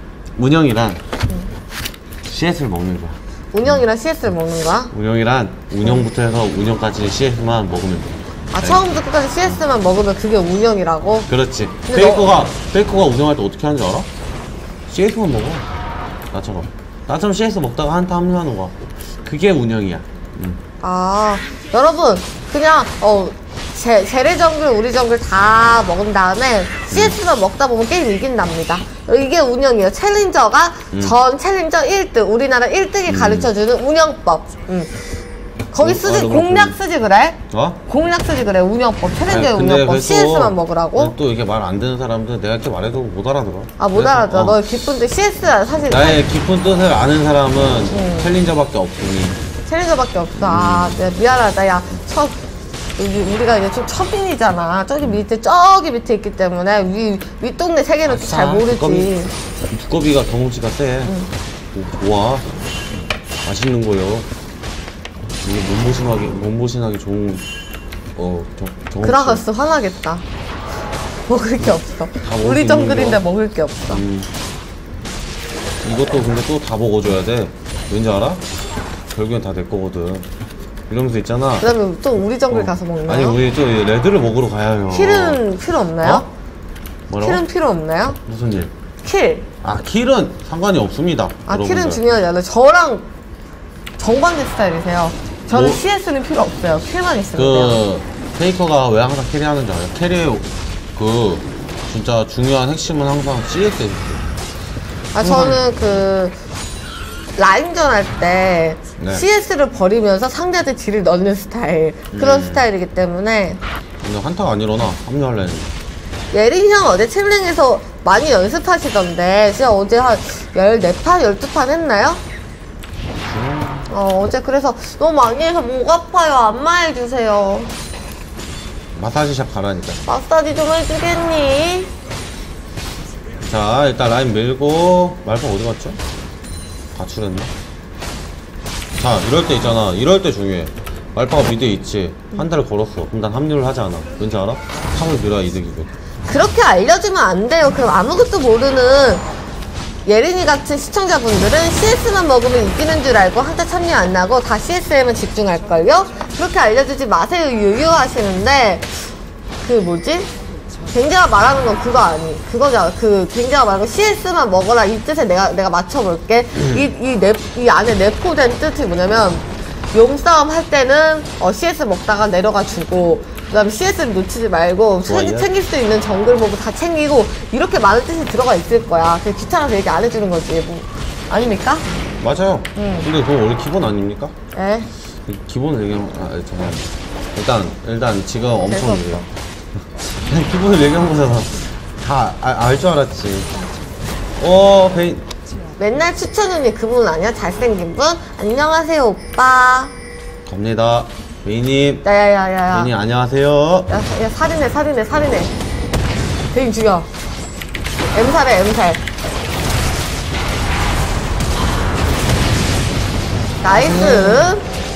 운영이란, 응. 씨에스를 먹는 거야. 운영이랑 씨에스를 먹는 거야? 운영이란, 운영부터 해서 운영까지 씨에스만 먹으면 돼. 아 처음부터 끝까지 씨에스만 먹으면 그게 운영이라고? 그렇지. 근데 페이커가, 페이커가 운영할 때 어떻게 하는지 알아? 씨에스만 먹어. 나처럼. 나처럼 씨에스 먹다가 한타 합류하는 거야. 그게 운영이야. 응. 아 여러분 그냥 어 제, 제레 정글 우리 정글 다 먹은 다음에 씨에스만 먹다 보면 게임 이긴답니다. 이게 운영이에요. 챌린저가 음. 전 챌린저 일 등 우리나라 일 등이 음. 가르쳐주는 운영법. 음. 거기 어, 쓰지 아, 공략 그렇구나. 쓰지 그래? 어? 공략 쓰지 그래. 운영법 챌린저의 아니, 근데 운영법 그래도 씨에스만 먹으라고? 또 이렇게 말 안 되는 사람들 내가 이렇게 말해도 못 알아들어. 아 못 그래서, 알아들어. 어. 너 기쁜데 씨에스야 사실 나의 깊은 뜻을 아는 사람은 음. 챌린저밖에 없으니. 챌린저밖에 없어. 아, 내가 미안하다. 야, 첫, 우리, 우리가 이제 좀 첫인이잖아. 저기 밑에, 저기 밑에 있기 때문에 위, 윗동네 세계는 또 잘 모르지. 두꺼비, 두꺼비가 경험치가 세. 응. 오, 좋아. 맛있는 거요. 이게 몸보신하기, 몸보신하기 좋은, 어, 경, 경험치. 그라가스 화나겠다. 먹을 게 없어. 먹을 우리 수 정글인데 있는 거. 먹을 게 없어. 음. 이것도 근데 또 다 먹어줘야 돼. 왠지 알아? 결국엔 다 내 거거든. 이러면서 있잖아. 그 다음에 또 우리 정글 어. 가서 먹나요? 아니, 우리 또 레드를 먹으러 가야 해요. 킬은 필요 없나요? 어? 뭐라고? 킬은 필요 없나요? 무슨 일? 킬. 아, 킬은 상관이 없습니다. 아, 여러분들. 킬은 중요하지 않아요. 저랑 정반대 스타일이세요. 저는 뭐? 씨에스는 필요 없어요. 킬만 있으면 돼요. 그 페이커가 왜 항상 캐리하는 줄 알아요? 캐리의 그 진짜 중요한 핵심은 항상 씨에스에 있어요. 아, 저는 그, 라인전 할 때, 네. 씨에스를 버리면서 상대한테 딜을 넣는 스타일. 그런 음. 스타일이기 때문에, 근데 한타가 안 일어나. 합류하려니. 예린 형 어제 챔링에서 많이 연습하시던데, 진짜 어제 한 열네 판, 열두 판 했나요? 어, 어제 그래서 너무 많이 해서 목 아파요. 안마해주세요. 마사지샵 가라니까. 마사지 좀 해주겠니? 자, 일단 라인 밀고 말파 어디 갔죠? 가출했나? 자, 이럴 때 있잖아. 이럴 때 중요해. 말파가 미드에 있지. 한 달을 걸었어. 그럼 난 합류를 하지 않아. 왠지 알아? 탑을 밀어야 이득이거든. 그렇게 알려주면 안 돼요. 그럼 아무것도 모르는 예린이 같은 시청자분들은 씨에스만 먹으면 이기는 줄 알고 한타 참여 안 하고 다 씨에스에만 집중할걸요? 그렇게 알려주지 마세요. 유유하시는데 그 뭐지? 갱제가 말하는 건 그거 아니 그거잖아. 그 갱제가 말하는 건 씨에스만 먹어라 이 뜻에 내가 내가 맞춰볼게. 이이이 안에 내포된 뜻이 뭐냐면 용싸움 할 때는 어, 씨에스 먹다가 내려가 주고 그 다음에 씨에스를 놓치지 말고 챙, 챙길 수 있는 정글 보고 다 챙기고 이렇게 많은 뜻이 들어가 있을 거야. 그게 귀찮아서 얘기 안 해주는 거지 뭐 아닙니까? 맞아요. 응. 근데 그건 원래 기본 아닙니까? 에? 기본을 얘기하면 아 잠깐 일단 일단 지금 엄청 재수없어. 느려. 그냥 기본을 얘기한 거잖아. 다 알 줄 알았지. 어 베인 맨날 추천윤이 그분 아니야? 잘생긴 분? 안녕하세요 오빠. 갑니다. 베인님. 야야야야야. 베인님 안녕하세요. 야, 야 살인해 살인해 살인해. 대인 죽여. 엠살해 엠살. 나이스.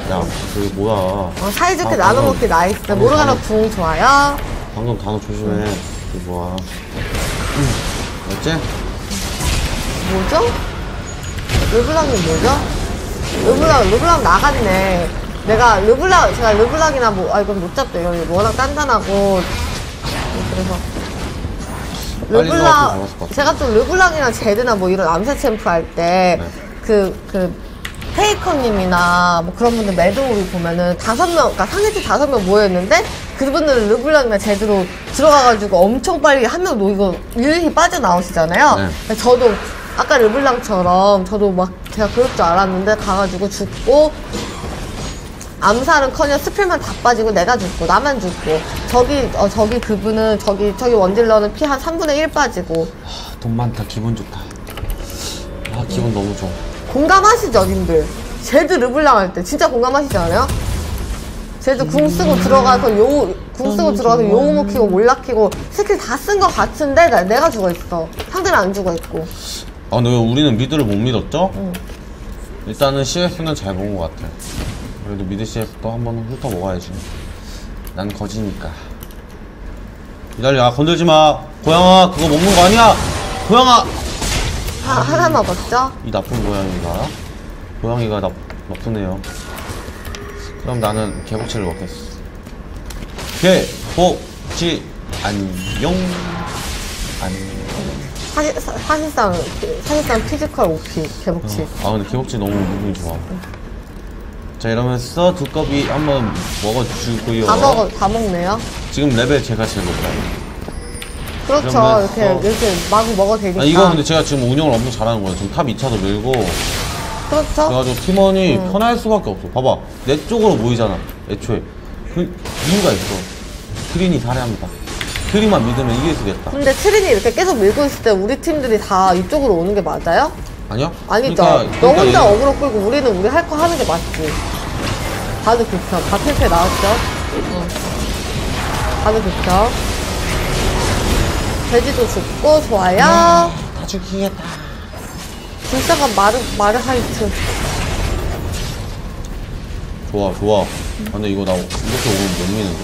야, 저기 뭐야. 어, 사이좋게 아, 나눠 방금, 먹기 나이스. 방금, 모르가나 방금. 궁 좋아요. 방금 단어 조심해. 이거 뭐야. 응. 알지? 뭐죠? 르블랑이 뭐죠? 르블랑, 르블랑 나갔네. 내가 르블랑, 제가 르블랑이나 뭐, 아, 이건 못 잡대요. 이거 워낙 단단하고. 그래서. 빨리 넣어서 르블랑, 잡았을 것 같아. 제가 또 르블랑이나 제드나 뭐 이런 암살 챔프 할 때, 네. 그, 그, 페이커님이나 뭐 그런 분들 매드우리 보면은 다섯 명, 그러니까 상대팀 다섯 명 모여있는데 그분들은 르블랑이나 제드로 들어가가지고 엄청 빨리 한 명 놓이고 유일히 빠져나오시잖아요. 네. 근데 저도 아까 르블랑처럼 저도 막 제가 그럴 줄 알았는데 가가지고 죽고 암살은커녕 스펠만 다 빠지고 내가 죽고 나만 죽고 저기 어 저기 그분은 저기 저기 원딜러는 피 한 삼분의 일 빠지고. 하, 돈 많다. 기분 좋다. 아, 기분 너무 좋아. 공감하시죠, 님들? 제드 르블랑 할 때 진짜 공감하시지 않아요? 제드 궁 쓰고 들어가서 요, 궁 쓰고 들어가서 요우 키고 몰라 키고 스킬 다 쓴 거 같은데 나, 내가 죽어있어. 상대는 안 죽어있고. 아, 근데 왜 우리는 미드를 못 믿었죠? 응. 일단은 씨에스는 잘 본 것 같아. 그래도 미드 씨에스도 한번 훑어 먹어야지. 난 거지니까. 기다려. 아, 건들지 마. 고양아, 그거 먹는 거 아니야. 고양아. 하, 하나 먹었죠? 이 나쁜 고양이가. 고양이가 나, 나쁘네요. 그럼 나는 개복치를 먹겠어. 개복치 안녕. 안녕. 사실, 사, 사실상, 사실상 피지컬 오피, 개복치. 아, 근데 개복치 너무 기분이 좋아. 자, 이러면서 두꺼비 한번 먹어주고요. 다 먹어, 다 먹네요. 지금 레벨 제가 제일 높아요. 그렇죠. 그러면 이렇게, 어. 이렇게 마구 먹어도 되니까. 아, 이거 근데 제가 지금 운영을 엄청 잘하는 거예요. 지금 탑 이 차도 밀고. 그렇죠. 그래가지고 팀원이 음. 편할 수밖에 없어. 봐봐. 내 쪽으로 모이잖아. 애초에. 그 이유가 있어. 트린이 잘합니다. 트린만 믿으면 이길 수 있겠다. 근데 트린이 이렇게 계속 밀고 있을 때 우리 팀들이 다 이쪽으로 오는 게 맞아요? 아니요? 아니죠. 그러니까- 너 그러니까 혼자 얘는- 어그로 끌고 우리는 우리 할 거 하는 게 맞지. 다들 극혐. 다 필패 나왔죠? 응. 다들 극혐. 돼지도 죽고, 좋아요. 다 죽이겠다. 불쌍한 마르, 마르 하이트. 좋아, 좋아. 아, 근데 이거 나 이렇게 오면 못 미는데?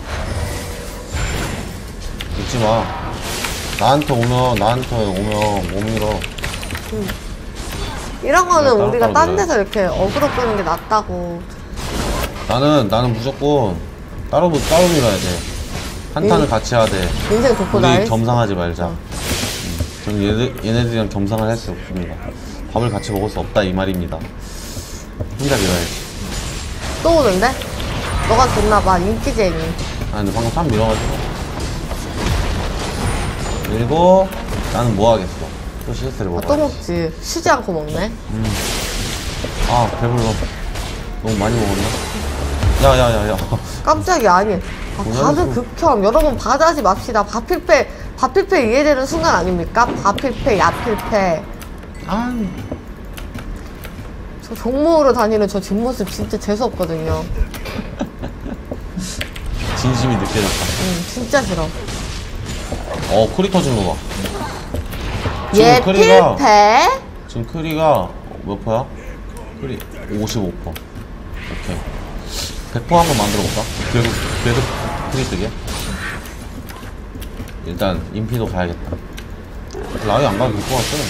믿지 마. 나한테 오면, 나한테 오면 못 밀어. 이런 거는 따로 우리가 따로 딴 밀어요. 데서 이렇게 어그로 끄는 게 낫다고. 나는, 나는 무조건 따로, 따로 밀어야 돼. 한탄을 인- 같이 해야 돼. 인생 돕고 우리 나이. 겸상하지 말자. 어. 음, 저는 얘들, 얘네들이랑 겸상을 할 수 없습니다. 밥을 같이 먹을 수 없다 이 말입니다. 혼자 밀어야지. 또 오는데? 너가 좋나봐. 인기쟁이. 아, 근데 방금 참 밀어가지고. 밀고 나는 뭐 하겠어. 또 시스를 아, 먹어. 또 먹지. 쉬지 않고 먹네. 아, 배불러. 너무 많이 먹었나? 야야야야. 깜짝이야. 아니. 아, 다들 극혐. 여러분 받아하지 맙시다. 밥필패, 밥필패 이해되는 순간 아닙니까? 밥필패, 야필패. 아, 저 종모으로 다니는 저 뒷모습 진짜 재수없거든요. 진심이 느껴졌다. 응, 진짜 싫어. 어, 크리 터진 거 봐. 얘 지금 크리가 필패? 지금 크리가 몇 퍼야? 크리 오십오 퍼. 오케이. 백 퍼 한번 만들어 볼까? 계속 계속 크리 뜨게. 일단 인피도 가야겠다. 라이 안 가도 될 것 같아.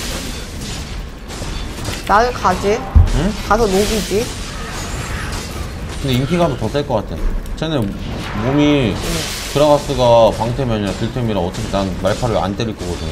나를 가지. 응? 가서 녹이지. 근데 인피 가도 더 셀 것 같아. 쟤네 몸이 드라가스가 방템이냐 딜템이라 어차피 난 말파를 안 때릴 거거든.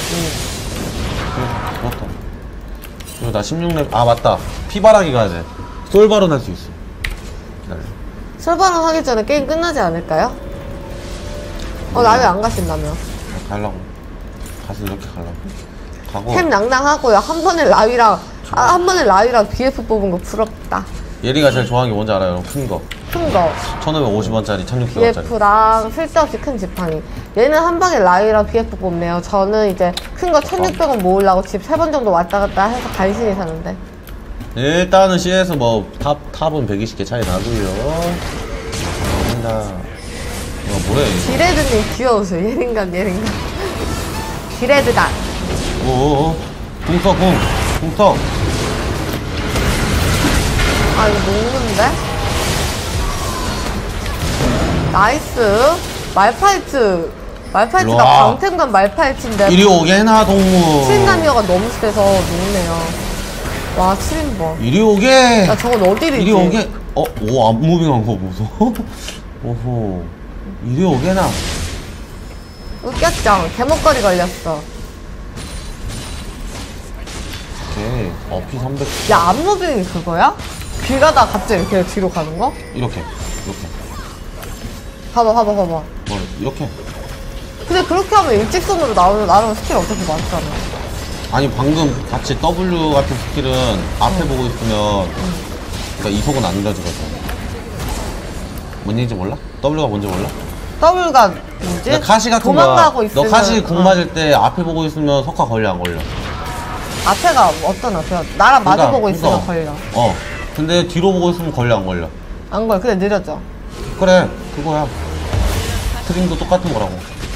그래, 그렇다. 그리고 나 십육 렙, 아 맞다. 피바라기 가야 돼. 솔바론 할 수 있어. 기다려. 설바람 하기 전에 게임 끝나지 않을까요? 어, 나를 안 가신다며. 아, 가려고. 가서 이렇게 가려고. 가고. 템 낭낭하고요. 한 번에 라위랑, 아, 한 번에 라위랑 비에프 뽑은 거 부럽다. 예리가 제일 좋아하는 게 뭔지 알아요? 여러분? 큰 거. 큰 거. 천오백오십 원짜리, 천육백 원짜리. 비에프랑 쓸데없이 큰 지팡이. 얘는 한 방에 라위랑 비에프 뽑네요. 저는 이제 큰 거 천육백 원 모으려고 집 세 번 정도 왔다 갔다 해서 간신히 사는데. 일단은 씨에서 뭐, 탑, 탑은 백이십 개 차이 나고요. 감사합니다. 이거 뭐래, 이거. 디레드님 귀여우세요. 예린감, 예린감. 디레드다. 오오오. 궁 써, 궁. 궁 써. 아, 이거 녹는데? 나이스. 말파이트. 말파이트가 일로와. 방템간 말파이트인데 이리 오게나 동무. 칠 인간이어가 너무 세서 녹네요. 와, 칠 인번. 이리 오게. 야, 저건 어디리지? 이리 오게. 어, 오, 앞무빙한 거 보소. 오호. 이리 오게나. 웃겼죠? 개목걸이 걸렸어. 오케이. 어피 삼백. 야, 앞무빙이 그거야? 길 가다가 갑자기 이렇게 뒤로 가는 거? 이렇게. 이렇게. 봐봐, 봐봐, 봐봐. 뭐, 이렇게. 근데 그렇게 하면 일직선으로 나오는, 나오는 스킬 어차피 많잖아. 아니, 방금 같이 W 같은 스킬은 앞에 응. 보고 있으면, 응. 그니까 이속은 안 가지거든. 뭔 얘기인지 몰라? W가 뭔지 몰라? W가 뭐지? 그러니까 카시 같은 도망가고 거. 있으면 너 카시 궁 어. 맞을 때 앞에 보고 있으면 석화 걸려, 안 걸려? 앞에가 어떤 앞에가? 나랑 마주보고 있으면 걸려. 어. 근데 뒤로 보고 있으면 걸려, 안 걸려? 안 걸려. 근데 느려져. 그래, 그거야. 스트링도 똑같은 거라고.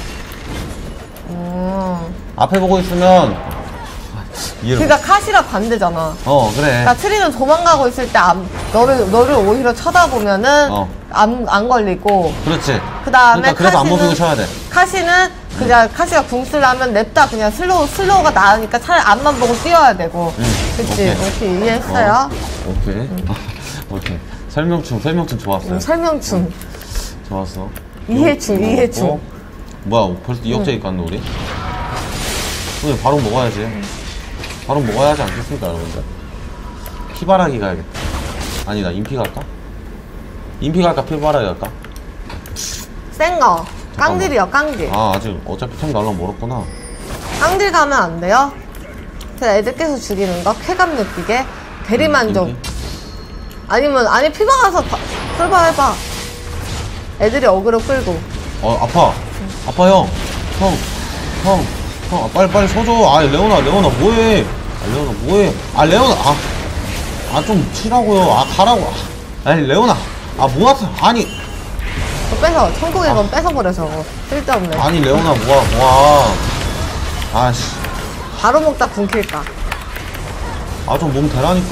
음. 앞에 보고 있으면 이해를 그러니까 카시랑 반대잖아. 어, 그래. 그러니까 트리는 도망가고 있을 때 안, 너를 너를 오히려 쳐다보면은 어. 안, 안 걸리고. 그렇지. 그 다음에 그러니까 그래서 카시는 안무빙을 쳐야 돼. 카시는 그냥 카시가 궁 쓰려면 냅다 그냥 슬로우 슬로우가 나으니까 차라리 앞만 보고 뛰어야 되고. 응. 그치? 오케이. 이렇게 이해했어요? 어, 오케이. 오케이. 설명충, 설명충 좋았어요. 음, 설명충. 좋았어. 이해충, 요- 이해충. 어? 뭐야, 벌써 이 억짜리 깠네, 우리? 오늘 바로 먹어야지. 바로 먹어야 하지 않겠습니까, 여러분들? 피바라기 가야겠다. 아니다, 인피 갈까? 인피 갈까, 피바라기 갈까? 센 거. 깡딜이요, 깡딜. 아, 아직 어차피 템 날라 멀었구나. 깡딜 가면 안 돼요? 그냥 애들 계속 죽이는 거, 쾌감 느끼게, 대리만족. 인피? 아니면, 아니, 피바 가서 바, 풀바 해봐. 애들이 어그로 끌고. 어, 아파. 아파, 형. 형. 형. 형, 아, 빨리, 빨리 서줘. 아, 레오나, 레오나, 뭐해. 아, 레오나, 뭐해. 아, 레오나, 아. 아, 좀 치라고요. 아, 가라고. 아, 아니, 레오나. 아, 뭐 하세요? 아니. 저 뺏어. 천국에 건 뺏어버려, 저거. 쓸데없네. 아니, 레오나, 뭐야, 뭐야. 아씨. 바로 먹다 굶킬까. 아, 좀 몸 대라니까.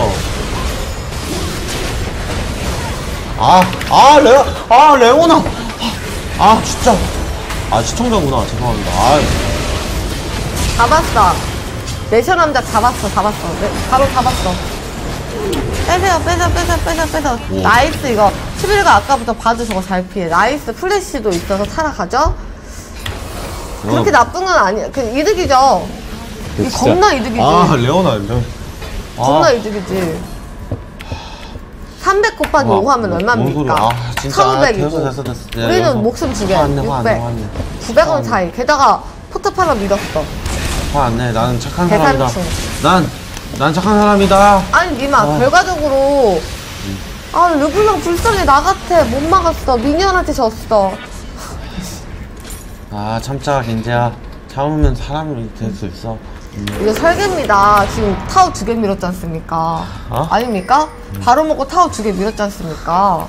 아, 아, 레, 아, 레오나. 아, 진짜. 아, 시청자구나. 죄송합니다. 아, 잡았어. 내셔 남자 잡았어, 잡았어. 네, 바로 잡았어. 빼세요, 빼세요, 빼세요, 빼세요, 빼세요. 오. 나이스, 이거. 십일가 아까부터 봐도 저거 잘 피해. 나이스, 플래시도 있어서 살아가죠? 그렇게 나쁜 건 아니야. 그 이득이죠? 이 진짜. 겁나 이득이지. 아, 레오나. 저, 겁나 아. 이득이지. 삼백 곱하기 와, 오 하면 뭐, 얼마입니까? 뭔 소리야. 아, 진짜. 천오백이고. 아, 됐어, 됐어, 됐어. 야, 우리는 여기서 목숨 두 개. 화 안 내, 화안 내, 육백. 화안 내. 구백 원 차이. 게다가 포트팔로 밀었어. 화 안 내. 나는 착한 계산충. 사람이다. 난, 난 착한 사람이다. 아니, 니마, 아. 결과적으로. 아, 르블랑 불쌍해. 나 같아. 못 막았어. 미니언한테 졌어. 아, 참자, 겐지야. 참으면 사람이 될 수 있어. 음. 이거 설계입니다. 지금 타워 두 개 밀었지 않습니까? 어? 아닙니까? 바로 먹고 타워 두 개 밀었지 않습니까?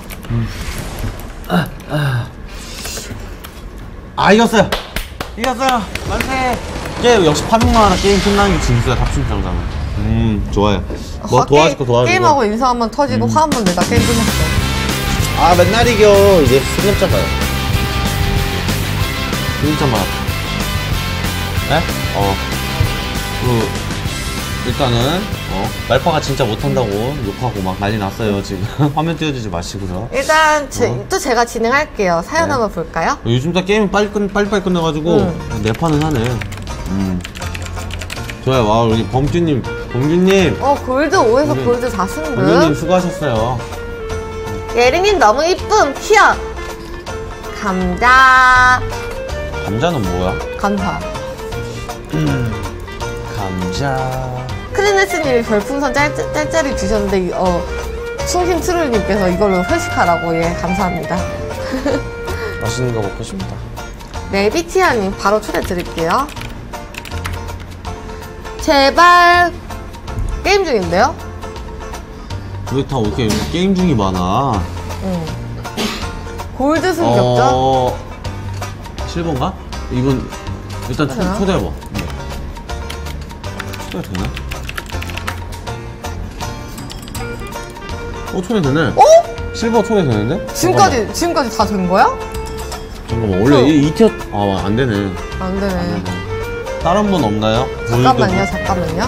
아, 이겼어요. 이겼어요. 만세. 게임 역시 파밍만 하나 게임 끝나는 게 진수야. 탑승장자는. 음, 좋아요. 뭐 아, 도와줄 거 게임- 도와주고. 게임하고 인사 한번 터지고 화 한번 내다 게임 끝났어. 아, 맨날 이겨. 이제 승급자 봐요. 승급자 봐요. 네? 어. 그, 일단은, 어, 말파가 진짜 못한다고 욕하고 막 난리 났어요, 지금. 화면 띄워주지 마시고요. 일단 제- 어? 또 제가 진행할게요. 사연 네. 한번 볼까요? 요즘 다 게임 빨리 끝, 빨리빨리 끝나가지고, 음. 네 판은 하네. 음. 좋아요. 와, 우리 범규님, 범규님. 어, 골드 오에서 범규- 골드 사 승급. 범규님 수고하셨어요. 예린님 너무 이쁨. 키야. 감자. 감자는 뭐야? 감사. 감자. 크리네스님이 별풍선 짤, 짤짤이 주셨는데, 어, 충심 트롤님께서 이걸로 회식하라고, 예, 감사합니다. 맛있는 거 먹고 싶다. 네, 비티아님 바로 초대 드릴게요. 제발, 게임 중인데요? 왜 다 이렇게 게임 중이 많아? 응. 골드 승격죠? 어... 실버인가? 이분 일단 초, 되나? 초대해봐. 네. 초대 되나? 어, 초대 되네. 어? 실버 초에 되는데? 지금까지 잠깐만. 지금까지 다 된 거야? 잠깐만 원래 그- 이, 이 티어 아 안되네. 안 되네. 다른 분 없나요? 잠깐만요, 골드 잠깐만요.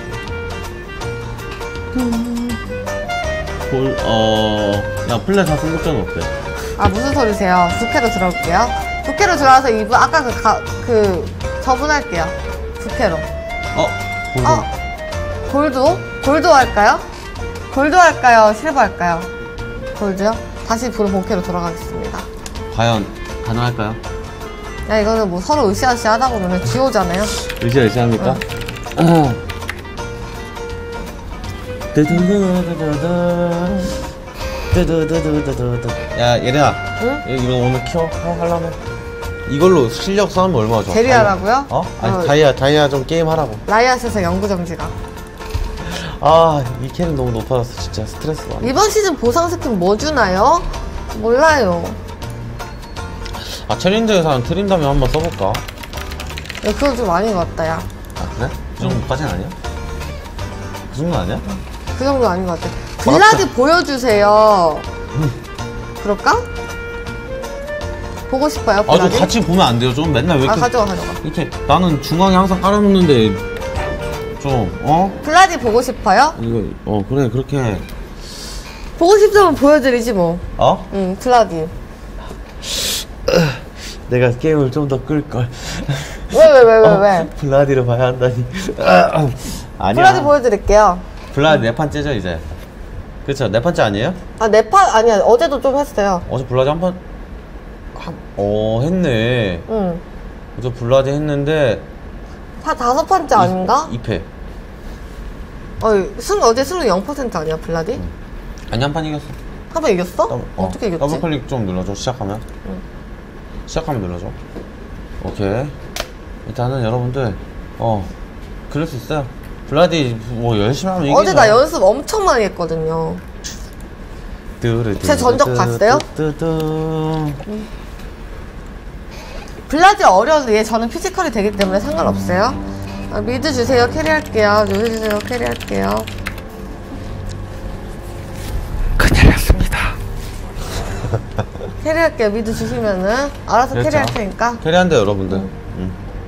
골, 어... 야 플레 다 승급전 어때? 아 무슨 소리세요? 부캐로 들어올게요. 부캐로 들어와서 이분 아까 그, 가, 그 저분 할게요. 부캐로. 어? 골드 어? 골드? 골드 할까요? 골드 할까요? 실버 할까요? 골드요? 다시 브로 본캐로 돌아가겠습니다. 과연 가능할까요? 야 이거는 뭐 서로 으쌰으쌰 하다 보면 지오잖아요. 으쌰으쌰 합니까? 야 얘들아 응? 이거 오늘 키워 하려면 이걸로 실력 쌓으면 얼마나 좋아? 대리하라고요? 어? 아니 어. 다이아 다이아 좀 게임 하라고. 라이엇에서 영구정지가. 아 이 캐는 너무 높아졌어 진짜 스트레스 많아. 이번 시즌 보상 스킨 뭐 주나요? 몰라요. 아 챌린저에서 한 트림담에 한번 써볼까? 야, 그건 좀 아닌 것 같다 야. 아 그래? 그 정도까지는 아니야? 그 정도는 아니야? 그 정도 아닌 것 같아. 블라디 보여주세요. 그럴까? 보고 싶어요 아 좀 블라디? 같이 보면 안 돼요? 좀 맨날 왜 아 이렇게 가져가 가져가. 이렇게 나는 중앙에 항상 깔아놓는데 좀 어? 블라디 보고 싶어요? 이거 어 그래 그렇게 보고 싶으면 보여드리지 뭐. 어? 응 블라디. 내가 게임을 좀 더 끌걸. 왜 왜 왜 왜 어, 왜? 블라디를 봐야 한다니. 아니야. 블라디 보여드릴게요. 블라디 네 판째죠 이제. 그쵸 네 판째 아니에요? 아 네 판 아니야 어제도 좀 했어요. 어제 블라디 한 판. 한, 어 했네. 응. 어제 블라디 했는데. 다 다섯 판째 아닌가? 이 패. 어, 승 어제 승률 영 퍼센트 아니야 블라디? 아니 한 판 이겼어. 한 번 이겼어? 더블- 어떻게 이겼지? 더블 클릭 좀 눌러줘 시작하면. 응. 시작하면 눌러줘. 오케이. 일단은 여러분들 어 그럴 수 있어요. 블라디 뭐 열심히 하면 이기죠. 어제 나 연습 엄청 많이 했거든요. 제 전적 봤어요? 블라디 어려워도 얘 저는 피지컬이 되기 때문에 상관없어요. 아, 미드 주세요 캐리할게요. 미드 주세요 캐리할게요. 큰일 났습니다. 캐리할게요. 미드 주시면은 알아서 그렇죠. 캐리할 테니까. 캐리한대 여러분들. 응.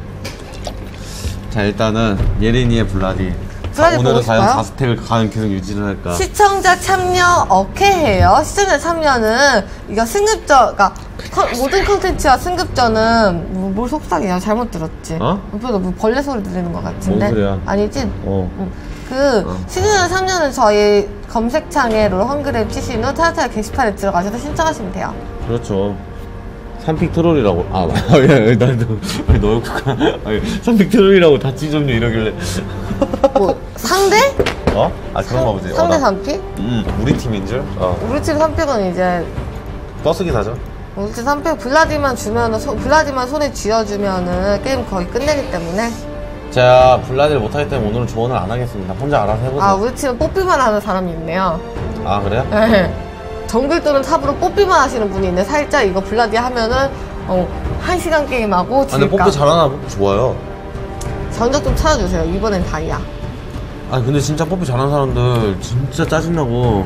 자 일단은 예린이의 블라디. 블라디 오늘은 보고 과연 싶어요? 사 스택을 과연 계속 유지를 할까? 시청자 참여 오케이 해요. 시청자 참여는 이거 승급전, 그러니까 컨- 모든 컨텐츠와 승급전은 뭐, 뭘 속삭이야? 잘못 들었지? 어? 옆에서 뭐 벌레 소리 들리는 것 같은데? 뭔 소리야? 아니지? 어. 응. 그 어. 시즌 삼 년은 저희 검색창에 롤 헝그램 치신 후 타르타르 게시판에 들어가셔서 신청하시면 돼요. 그렇죠. 삼픽 트롤이라고. 아, 야, 나도 너였구나. 삼픽 트롤이라고 다 찢었냐 이러길래. 뭐 상대? 어? 아 그런가 보지. 상대 어, 나- 삼 픽? 음, 우리 팀인 줄. 어. 우리 팀 삼 픽은 이제 버스기 사죠. 우리 팀 삼 픽 블라디만 주면은 소- 블라디만 손에 쥐어주면은 게임 거의 끝내기 때문에. 제가 블라디를 못하기 때문에 오늘은 조언을 안 하겠습니다. 혼자 알아서 해보세요. 아 우리 팀은 뽀삐만 하는 사람이 있네요. 아 그래요? 네. 정글 또는 탑으로 뽀삐만 하시는 분이 있는데 살짝 이거 블라디 하면은 어, 한 시간 게임하고 아, 근데 질까. 뽀삐 잘하나? 뽀삐 좋아요. 전적 좀 찾아주세요. 이번엔 다이아. 아 근데 진짜 뽀삐 잘하는 사람들 진짜 짜증나고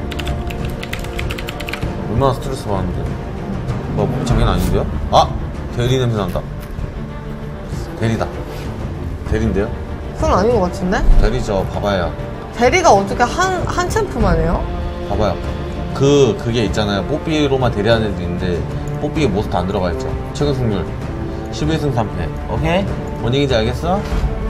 얼마나 스트레스 받는데. 뭐 뽀삐 장난 아닌데요? 아! 대리 냄새 난다. 대리다. 대리인데요? 그건 아닌 것 같은데? 대리죠. 봐봐요. 대리가 어떻게 한, 한 챔프만 해요? 봐봐요. 그 그게 있잖아요. 뽀삐로만 대리하는 애들 있는데 뽀삐에 모스트 안 들어가 있죠. 최근 승률 십일 승 삼 패. 오케이? 뭔 얘기인지 알겠어?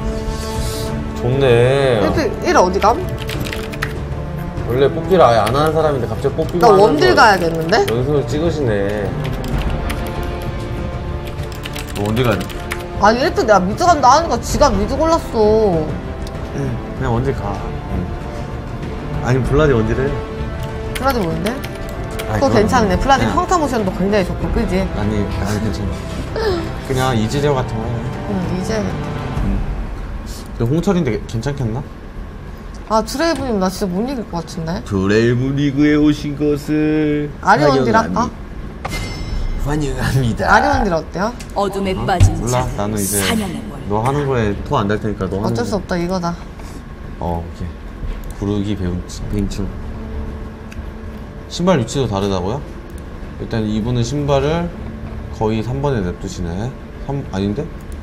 좋네. 일, 일 어디 감? 원래 뽀삐를 아예 안 하는 사람인데 갑자기 뽀삐만 나 하는 원딜 거 가야겠는데? 연습을 찍으시네. 너 원딜 가야 돼? 아니 일 픽 내가 미드 간다 하니까 지가 미드 골랐어. 그냥 원딜 가. 응. 아니 블라디 원딜 해. 블라디 뭔데? 아니, 그거 그건 괜찮네. 블라디 그냥- 평타 모션도 굉장히 좋고 그지? 아니 아니 괜찮아. 그냥 이지리어 같은 거 해. 응 이제 근데 홍철인데 괜찮겠나? 아 드레이브님 나 진짜 못 이길 것 같은데? 드레이브 리그에 오신 것을 아리원딜 할까? 환영합니다. 아리원딜 어때요? 어둠에 빠진 몰라 자 나는 이제 사냥의 월 너 하는 거에 토 안 될 테니까 너 하는 어쩔 수 거. 없다 이거다. 어 오케이. 구르기 배운 배인충. 신발 위치도 다르다고요? 일단 이분은 신발을 거의 삼 번에 냅두시네. 삼 아닌데?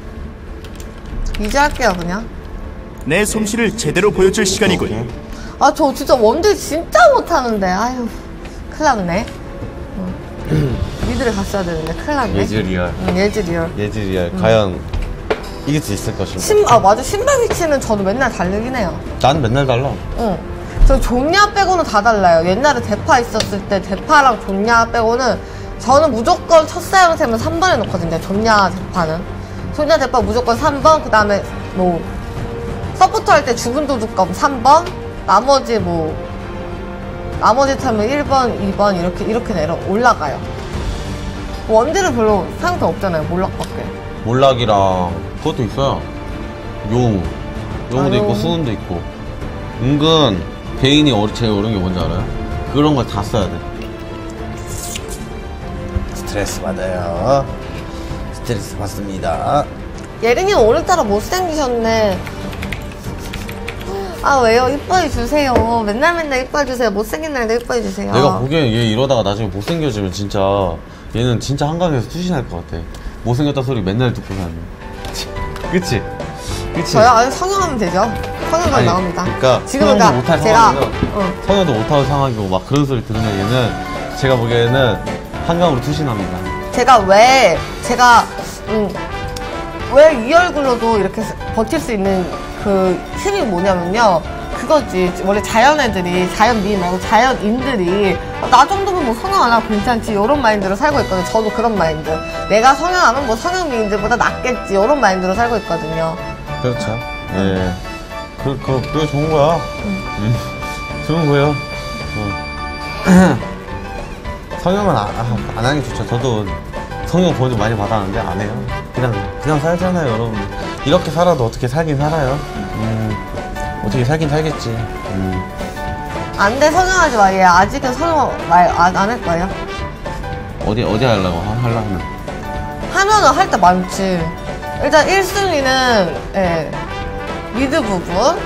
이제 할게요 그냥. 내 솜씨를 제대로 보여줄 시간이군. 아 저 진짜 원딜 진짜 못하는데 아유 큰일 났네. 응. 미드를 갔어야 되는데 큰일 났네. 예즈 리얼. 응, 예즈 리얼. 예즈 리얼. 응. 과연 이길 수 있을 것인가? 신, 아 맞아 신발 위치는 저도 맨날 다르긴 해요. 난 맨날 달라. 응. 저 존야 빼고는 다 달라요. 옛날에 대파 있었을 때 대파랑 존야 빼고는 저는 무조건 첫 사용템은 삼 번에 놓거든요. 존야 대파는. 존야 대파 무조건 삼 번, 그 다음에 뭐 서포터 할 때 죽은 도둑검 삼 번, 나머지 뭐 나머지 템은 일 번, 이 번 이렇게 이렇게 내려 올라가요. 원딜은 별로 사용템 없잖아요. 몰락밖에. 몰락이랑 그것도 있어요. 용. 용도 아, 있고 용. 수은도 있고. 은근 베인이 어리, 제일 어려운 게 뭔지 알아요? 그런 걸 다 써야 돼. 스트레스 받아요. 스트레스 받습니다. 예린이는 오늘따라 못생기셨네. 아 왜요? 이뻐해 주세요. 맨날 맨날 이뻐해 주세요. 못생긴 날도 이뻐해 주세요. 내가 보기엔 얘 이러다가 나중에 못생겨지면 진짜 얘는 진짜 한강에서 투신할 것 같아. 못생겼다 소리 맨날 듣고 사는. 그치? 그치? 저요? 아니 성형하면 되죠. 성형만 아니, 나옵니다. 그러니까 지금 성형도 그러니까 못할 제가 상황이면 어. 성형도 못할 상황이고 막 그런 소리 들으면 얘는 제가 보기에는 한강으로 투신합니다. 제가 왜 제가 음, 왜 이 얼굴로도 이렇게 버틸 수 있는 그 힘이 뭐냐면요. 그거지. 원래 자연 애들이 자연 미인 말고 자연인들이 나 정도면 뭐 성형 안 하고 괜찮지 이런 마인드로 살고 있거든요. 저도 그런 마인드. 내가 성형하면 뭐 성형 미인들보다 낫겠지 이런 마인드로 살고 있거든요. 그렇죠. 예. 그, 그, 그게 좋은 거야. 음. 좋은 거예요. 어. 성형은 안, 안 하는 게 좋죠. 저도 성형 보조 많이 받았는데 안 해요. 그냥, 그냥 살잖아요, 여러분. 이렇게 살아도 어떻게 살긴 살아요. 음. 어떻게 살긴 살겠지. 음. 안 돼, 성형하지 마. 얘 아직은 성형 말 안 안 할 거예요. 어디, 어디 하려고, 하- 하려면. 하면은 할 때 많지. 일단 일 순위는 예, 미드 부분.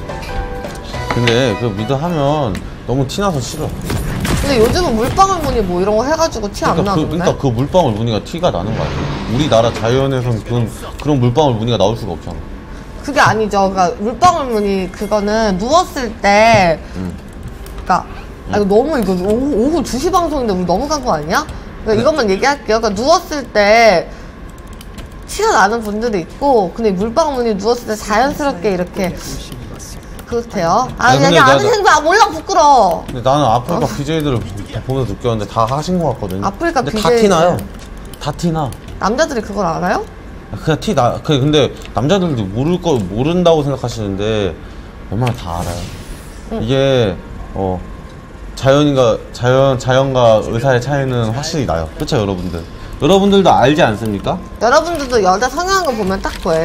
근데 그 미드 하면 너무 티나서 싫어. 근데 요즘은 물방울 무늬 뭐 이런 거 해가지고 티 안 그러니까 그, 나던데? 그러니까 그 물방울 무늬가 티가 나는 거 아니야? 우리나라 자연에선 그런, 그런 물방울 무늬가 나올 수가 없잖아. 그게 아니죠. 그러니까 물방울 무늬 그거는 누웠을 때, 음. 그러니까 아, 이거 너무 이거 오후, 오후 두 시 방송인데 우리 너무 간 거 아니야? 그러니까 네. 이것만 얘기할게요. 그러니까 누웠을 때 티가 나는 분들이 있고, 근데 물방울 무늬 누웠을 때 자연스럽게 이렇게 그렇대요. 아, 아니, 그냥 근데 아는 나- 생각 아, 몰라 부끄러워. 근데 나는 아프리카 비제이들을 보면서 느꼈는데 다 하신 것 같거든. 아프리카 근데 다 비제이들. 티나요. 다 티나. 남자들이 그걸 알아요? 그냥 티 나. 그 근데 남자들도 모를 거 모른다고 생각하시는데 얼마나 다 알아요. 응. 이게 어 자연인가 자연 자연과 의사의 차이는 확실히 나요. 그렇죠, 여러분들. 여러분들도 알지 않습니까? 여러분들도 여자 성형한 거 보면 딱 보여요?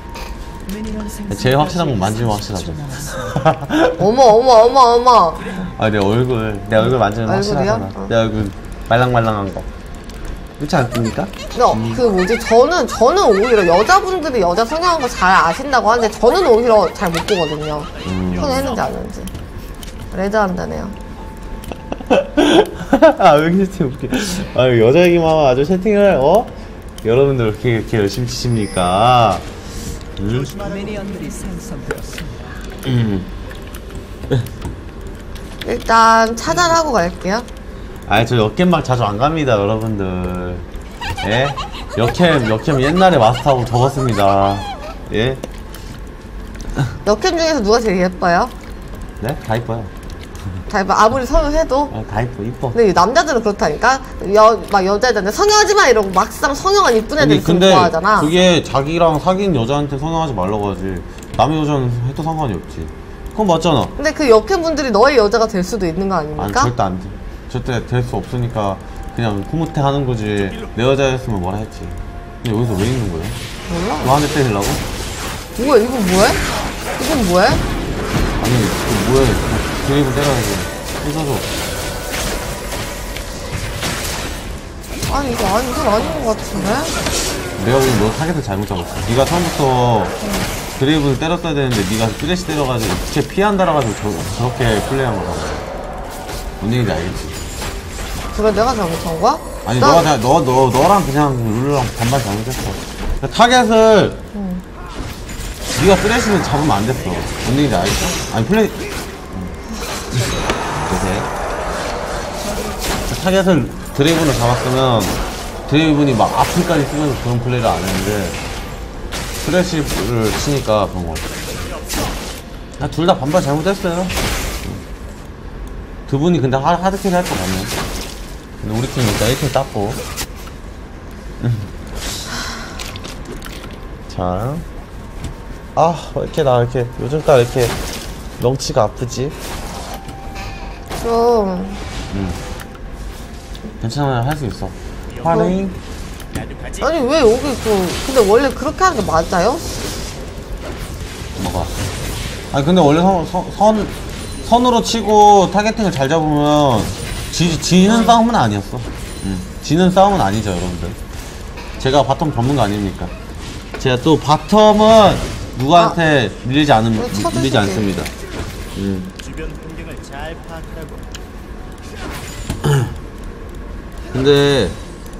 제일 확실한 건 만지면 확실하죠. 어머 어머 어머 어머. 아, 내 얼굴 내 얼굴 만지면 얼굴이요? 확실하잖아. 어. 내 얼굴 말랑말랑한 거. 그렇지 않습니까? 근데 그 뭐지 저는 저는 오히려 여자분들이 여자 성형한 거 잘 아신다고 하는데 저는 오히려 잘 못 보거든요. 음. 성형했는지 안 했는지. 레드한다네요. 아, 왜 이렇게 채팅 웃겨. 아, 여자 얘기만 하면 아주 채팅을, 어? 여러분들 왜 이렇게, 이렇게 열심히 치십니까? 음? 음. 일단 차단하고 갈게요. 아, 저 역캠막 자주 안 갑니다, 여러분들. 예? 역캠, 역캠 옛날에 마스터하고 접었습니다. 예? 역캠 중에서 누가 제일 예뻐요? 네? 다 이뻐요. 다 예뻐. 아무리 성형해도. 아, 다 이뻐, 이뻐. 근데 남자들은 그렇다니까. 여, 막 여자애들한테 성형하지 마 이러고 막상 성형한 이쁜 애들 아니, 있으면 근데 좋아하잖아. 그게 자기랑 사귄 여자한테 성형하지 말라고 하지. 남의 여자는 해도 상관이 없지. 그건 맞잖아. 근데 그 역캠 분들이 너의 여자가 될 수도 있는 거 아니, 아닙니까? 절대 안 돼. 절대 될 수 없으니까 그냥 흐뭇해 하는 거지. 내 여자였으면 뭐라 했지. 근데 여기서 왜 있는 거야? 몰라. 너 한 대 때리려고? 뭐야 이건 뭐야? 이건 뭐야? 아니, 그 뭐야. 드레이브 때려야지. 해줘줘. 아니 이거 아니 이건 아닌 것 같은데? 내가 보기엔 너 타겟을 잘못 잡았어. 네가 처음부터 드레이브를 때렸어야 되는데 네가 쓰레쉬 때려가지고 쟤 피한다라가지고 저, 저렇게 플레이한 거잖아. 뭔 얘기인지 알겠지? 그래 내가 잘못한 거야? 아니 나- 너가 그냥 너, 너, 너랑 그냥 룰루랑 반반 잘못했어. 그러니까 타겟을 응. 네가 쓰레쉬를 잡으면 안 됐어. 뭔 얘기인지 알겠어? 아니 플레이 보세요. 타겟을 드레이븐을 잡았으면 드레이븐이 막 앞을까지 쓰면서 그런 플레이를 안 했는데 쓰레쉬를 치니까 그런 거 같아. 둘 다 반반 잘못했어요. 두 분이 근데 하, 하드캐리 할 거 같네. 근데 우리 팀이 일단 일 팀 땄고. 자. 아, 왜 이렇게 나 이렇게 요즘 따라 이렇게 렁치가 아프지? 좀 괜찮아요, 할 수 있어. 화링. 아니 왜 여기 그 근데 원래 그렇게 하는 게 맞아요? 뭐가? 아니 근데 원래 선, 선, 선 선으로 치고 타겟팅을 잘 잡으면 지, 지는 싸움은 아니었어. 응. 지는 싸움은 아니죠, 여러분들. 제가 바텀 전문가 아닙니까? 제가 또 바텀은 누구한테 아, 밀리지 않은 왜 밀리지 쳐주시지? 않습니다. 음. 주변 환경을 잘 파악하고 근데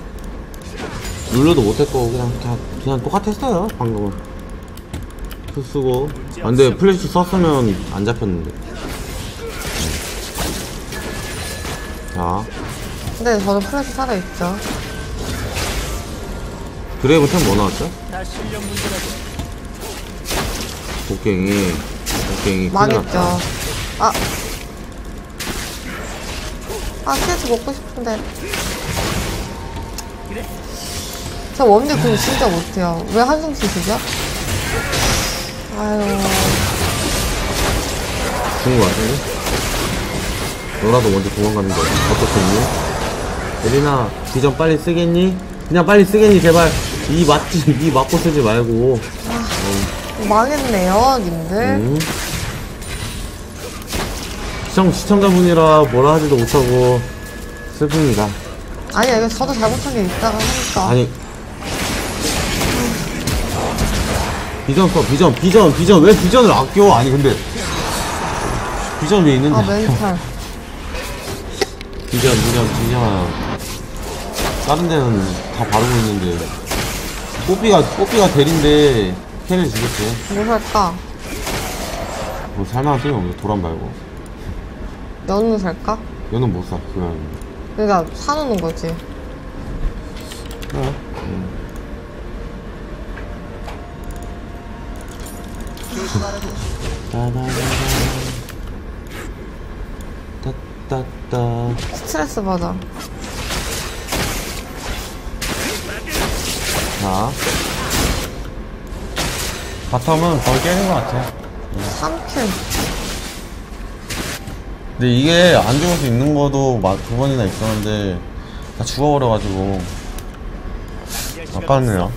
룰러도 못했고 그냥 그냥, 그냥 똑같았어요 방금은. 수 쓰고. 아, 근데 플래시 썼으면 안 잡혔는데. 자, 근데 저는 플래시 살아있죠. 드레이브 템 뭐 나왔죠? 다 실력 문제라고. 곡괭이, 곡괭이. 망했죠. 아. 아, 씨에스 먹고 싶은데. 저 원딜 그거 진짜 못해요. 왜 한숨 쉬시죠? 아유. 죽은 거 같은데? 너라도 먼저 도망가는 거야. 어떻겠니? 예린아, 비전 빨리 쓰겠니? 그냥 빨리 쓰겠니, 제발. 이 맞지, 이 맞고 쓰지 말고. 망했네요, 님들. 음. 시청, 시청자분이라 뭐라 하지도 못하고 슬픕니다. 아니, 이거 저도 잘못한 게 있다고 하니까. 아니. 비전 써, 비전, 비전, 비전. 왜 비전을 아껴? 아니, 근데. 비전 왜 있는데? 아, 멘탈. 비전, 비전, 비전. 다른 데는 다 바르고 있는데. 뽀삐가, 뽀삐가 대리인데, 캐를 주겠지. 뭐 살까? 뭐 살만한 소리 없네, 도란 말고. 연우 살까? 얘는 못 사, 그냥. 그러니까 사놓는 거지. 그래. 음. 따따따. 스트레스 받아. 자. 바텀은 거의 깨는 것 같아. 삼 킬. 근데 이게 안 죽을 수 있는 거도 막 두 번이나 있었는데 다 죽어버려가지고 아깝네요.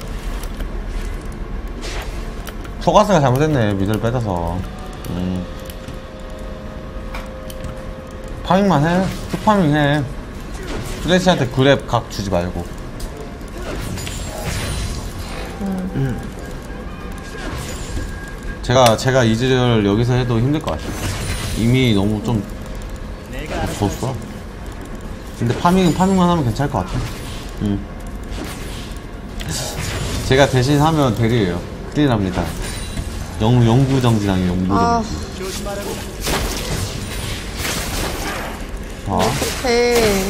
소가스가 잘못했네, 미드를 뺏어서. 음. 파밍만 해. 투파밍 해. 플래시한테 그랩 각 주지 말고. 음. 제가 제가 이즈를 여기서 해도 힘들 것 같아요. 이미 너무 좀 없었어. 근데 파밍은 파밍만 하면 괜찮을 것 같아. 음. 제가 대신 하면 대리예요. 큰일 납니다. 영, 영구정지당해, 영구정지. 아, 자, 어떡해.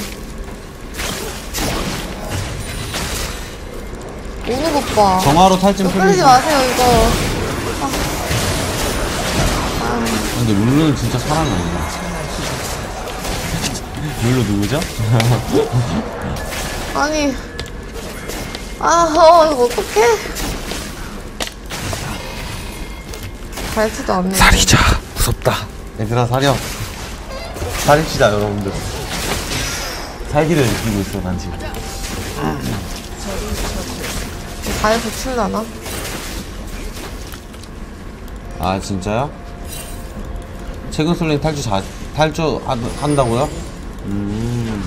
오는 것 봐. 정화로 탈진 이거 풀리지. 끌지 마세요, 이거. 근데 룰루는 진짜 사람이 아니야. 룰루 누구죠? 아니. 아, 어, 이거 어떡해. 밟지도 않네. 살이자. 무섭다. 얘들아, 사려. 살입시다, 여러분들. 살기를 느끼고 있어, 난 지금. 발 붙일라나? 아, 진짜요? 최근 솔랭 탈주 자, 탈주 하, 한다고요? 음.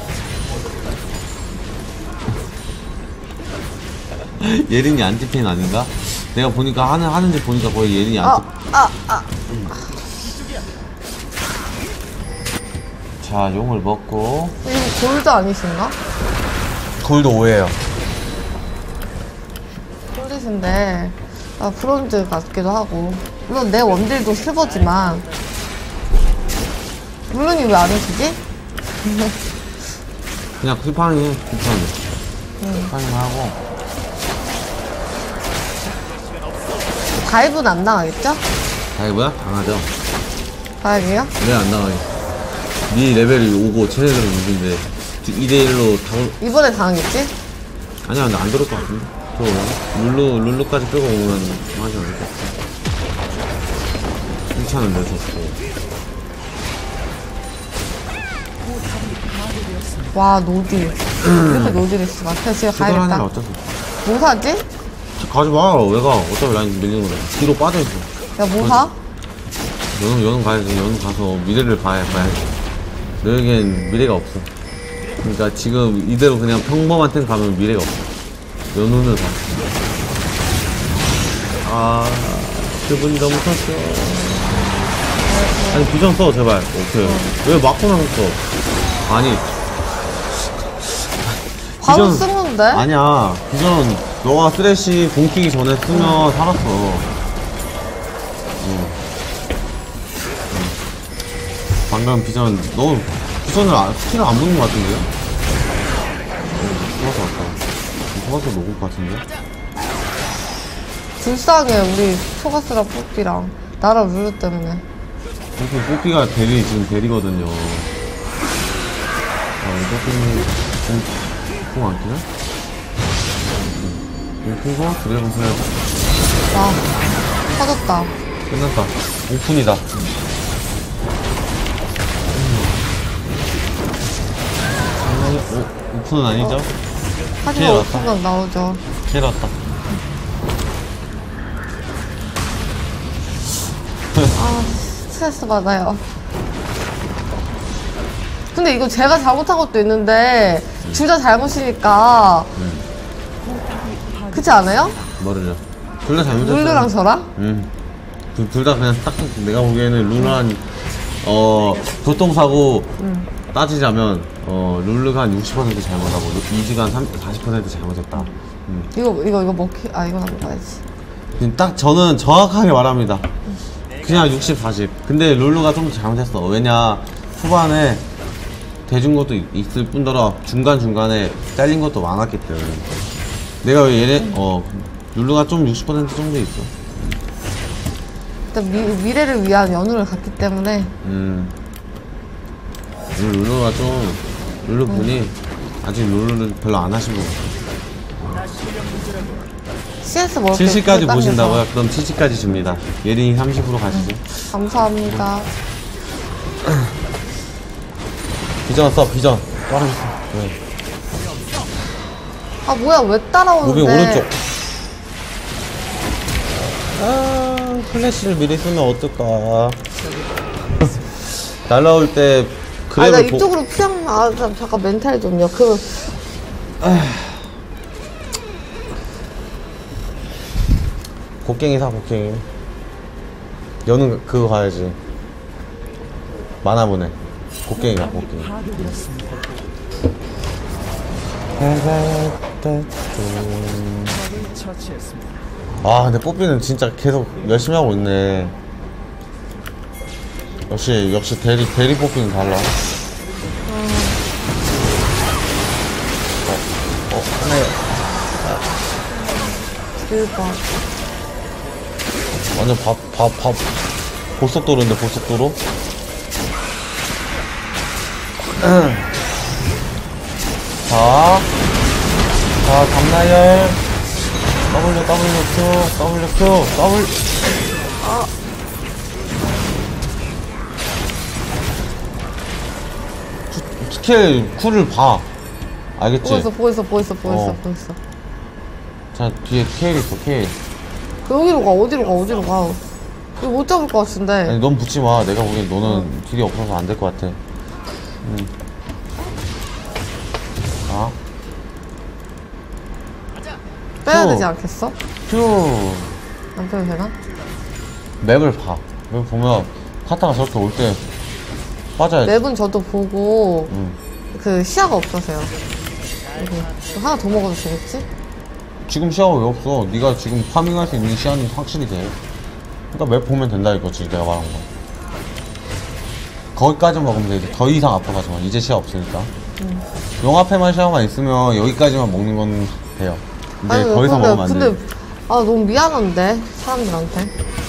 예린이 안티팬 아닌가? 내가 보니까 하는, 하는지 보니까 거의 예린이 아, 안티 아, 아. 자, 자, 용을 먹고. 이거 골드 아니신가? 골드 오예요. 골드신데 아, 브론즈 같기도 하고. 물론 내 원딜도 실버지만. 물론이 왜 안 오시지? 그냥 쿠팡이 쿠팡이. 응. 쿠팡이 하고. 가입은 안 당하겠죠? 아니 뭐야? 당하죠. 가입이요? 왜 안 당하게? 네 레벨이 오고 쟤네들은 육인데 이 대 일로 당. 이번에 당하겠지? 아니야, 근데 안 들을 것 같은데. 저 룰루 룰루까지 끌고 오면 하지 않을 것 같아. 칭찬은 내줬고. 와 노딜 이렇게 노딜일 수가. 그냥 집에 시도하는 가야겠다. 어쩔 수 없어. 뭐 사지? 가지 마. 왜 가? 어차피 라인 밀리는 거야. 뒤로 빠져있어. 야 뭐 사? 연은, 연은 가야지. 연은 가서 미래를 봐야, 봐야지. 너에겐 미래가 없어. 그러니까 지금 이대로 그냥 평범한 템 가면 미래가 없어. 연운을 봐. 아, 기분이 너무 컸어. 아니, 비전 써, 제발. 오케이. 왜 막고 나섰어? 아니. 바로 비전- 쓰는데? 아니야. 비전, 너가 쓰레쉬 공 끼기 전에 쓰면 살았어. 응. 방금 비전, 너 비전을 안, 스킬을 안 보는 것 같은데요? 속아서 왔다. 속아서 녹을 것 같은데? 불쌍해 우리 초가스랑 뽀삐랑 나랑 룰루 때문에. 뽀삐, 뽀삐가 대리, 지금 대리거든요. 아, 우리 뽀삐는 공, 공 안 끼나? 공 끼고 드래곤 써야지. 와 터졌다. 끝났다. 오픈이다. 장난이, 오, 오픈은 아니죠? 하지만 피해 왔다. 오픈각 나오죠. 큰일 났다. 아 스트레스 받아요. 근데 이거 제가 잘못한 것도 있는데 둘 다 잘못이니까 그렇지 않아요? 뭐를요? 둘 다 잘못했어요. 룰루랑 저랑? 응. 둘 다 그냥 딱 내가 보기에는 룰루한 어 교통사고 응. 따지자면 어 룰루가 한 육십 퍼센트 잘못하고 이지가 한 사십 퍼센트 잘못했다. 응. 이거 이거 이거 먹히 아 이건 안 먹어야지. 지금 딱 저는 정확하게 말합니다. 그냥 육십, 사십. 근데 룰루가 좀 더 잘못했어. 왜냐 초반에 대준 것도 있- 있을 뿐더러 중간중간에 잘린 것도 많았기 때문에 내가 왜 얘네 어 룰루가 좀 육십 퍼센트 정도 있어. 일단 미, 미래를 위한 연우를 갔기 때문에 음 룰루가 좀 룰루 분이 아직 룰루를 별로 안 하신 것 같아. 씨에스 먹을 게 칠십까지 당겨서. 보신다고요? 그럼 칠십까지 줍니다. 예린이 삼십으로 가시죠. 감사합니다. 비전 써, 비전. 떨어졌어. 왜? 아 뭐야 왜 따라오는데? 무빙 오른쪽. 아, 플래시를 미리 쓰면 어떨까? 날라올 때 아나 그랩을 보... 이쪽으로 피한 아 잠- 잠깐 멘탈 좀요. 그 곡괭이 사, 곡괭이. 여는 그거 가야지. 만화보네. 곡괭이가, 곡괭이. 아, 근데 뽀삐는 진짜 계속 열심히 하고 있네. 역시, 역시 대리, 대리 뽀삐는 달라. 어, 어, 하나요. 대박. 완전 밥, 밥, 밥. 고속도로인데, 고속도로? 자, 자, 담나열. W, W, Q, W, Q, W. 아 스킬, 쿨을 봐. 알겠지? 보고 있어 보고 있어 보고 있어 보고 있어 어. 보고 있어. 자, 뒤에 케일 있어, 케일. 그 여기로 가 어디로 가 어디로 가. 이거 못 잡을 것 같은데. 아니, 넌 붙지 마. 내가 보기엔 너는 딜이 없어서 안 될 것 같아. 음. 자, 빼야 어. 되지 않겠어? 큐. 안 빼도 되나? 맵을 봐. 맵 보면 카타가 저렇게 올 때 빠져야지. 맵은 저도 보고 응. 그 시야가 없어서요. 여기 하나 더 먹어도 되겠지? 지금 시야가 왜 없어? 네가 지금 파밍할 수 있는 시야는 확실히 돼. 그러니까 맵 보면 된다 이거지 내가 말한 거. 거기까지 먹으면 돼. 더 이상 앞으로 가지 마. 이제 시야 없으니까. 음. 용 앞에만 시야만 있으면 여기까지만 먹는 건 돼요. 근데 아니, 더 이상 근데, 먹으면 안 돼. 근데 아 너무 미안한데 사람들한테.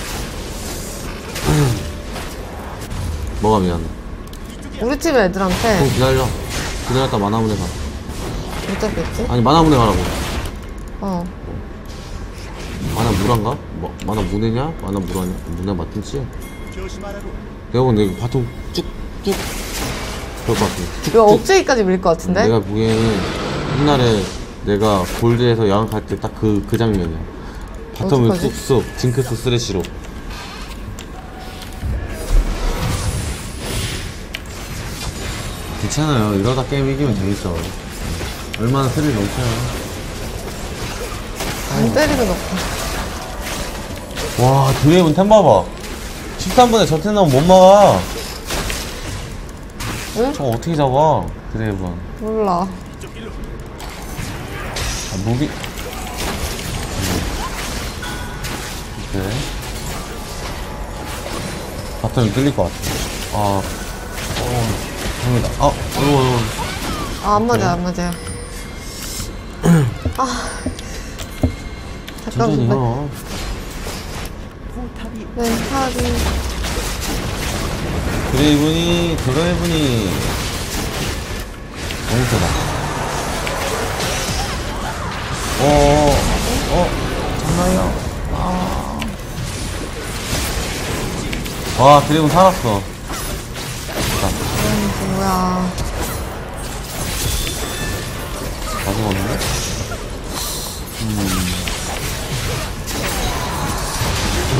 뭐가 미안해? 우리 팀 좀 애들한테 기다려. 기다렸다 만화문에 가. 못 잡겠지? 아니 만화문에 가라고. 어. 만화 물한가? 뭐, 만화 문해냐? 만화 물하냐? 문해 맞든지. 조심하라고. 내가 근데 이거 바통 쭉쭉 그럴 것 같아. 이거 억제기까지 밀릴 것 같은데? 내가 보기에는 옛날에 내가 골드에서 양악할 때 딱 그 그 장면이야. 바텀을 어떡하지? 쑥쑥 징크스 쓰레쉬로. 괜찮아요. 이러다 게임 이기면 재밌어. 얼마나 스릴 넘쳐요. 안 때리고 넣고. 와, 드레이븐 템 봐봐. 십삼 분에 저 템 나오면 못 막아. 응? 저거 어떻게 잡아, 드레이븐. 몰라. 아, 무비. 오케이. 바텀이 뚫릴 것 같아. 아, 어, 갑니다. 아, 어이구, 어이구. 아, 안 맞아요, 안 맞아요. 아. 천천히 잠깐만. 해. 네, 하기. 드레이븐이, 드레이븐이 너무 세다. 어, 어, 장난이야. 아. 와, 드레이븐 살았어. 됐다. 음, 뭐야. 아직 없는데? 음. 음.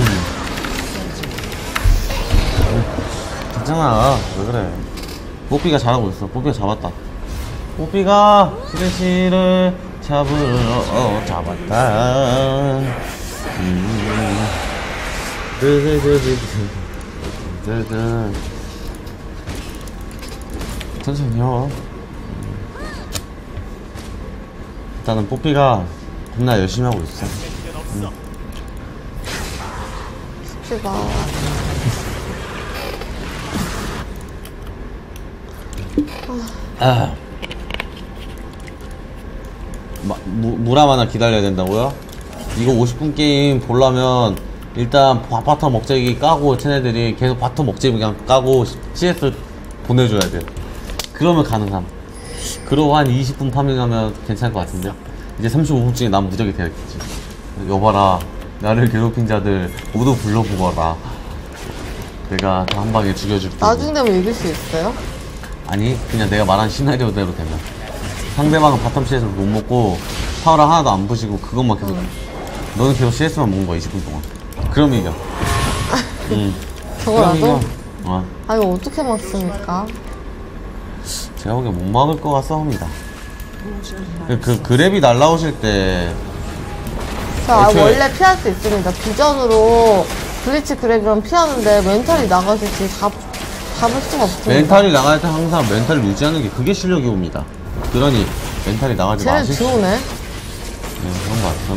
괜찮아. 왜 그래. 뽀삐가 잘하고 있어. 뽀삐가 잡았다. 뽀삐가 스레시를 잡으러 어, 잡았다. 음. 드드드드드드드. 천천히요. 일단은 뽀삐가 겁나 열심히 하고 있어. 음. 쉽지가. 아. 마, 무, 무람 하나 기다려야 된다고요? 이거 오십 분 게임 보려면 일단 바, 바텀 먹재기 까고 쟤네들이 계속 바텀 먹재기 그냥 까고 씨에스 보내줘야 돼. 그러면 가능함. 그러고 한 이십 분 파밍하면 괜찮을 것 같은데. 이제 삼십오 분쯤에 난 무적이 되었겠지. 여봐라, 나를 괴롭힌 자들 모두 불러보거라. 내가 다 한 방에 죽여줄게. 나중 되면 이길 수 있어요? 아니, 그냥 내가 말한 시나리오대로 되면 상대방은 바텀 씨에스 못 먹고 파워를 하나도 안 부시고 그것만 계속 응. 너는 계속 씨에스만 먹는 거야 이십 분 동안. 그럼 이겨. 응. 저거라도? 어. 아, 이거 어떻게 막습니까? 제가 보기엔 못 막을 것 같사옵니다. 그, 그 그랩이 날라오실 때 자, 애초에... 원래 피할 수 있습니다. 비전으로 블리츠 그랩이랑 피하는데 멘탈이 나가실지 잡, 잡을 수가 없습니다. 멘탈이 나갈 때 항상 멘탈을 유지하는 게 그게 실력이 옵니다. 그러니 멘탈이 나가지 쟤는 마시고. 좋으네. 네, 그런 거 같아.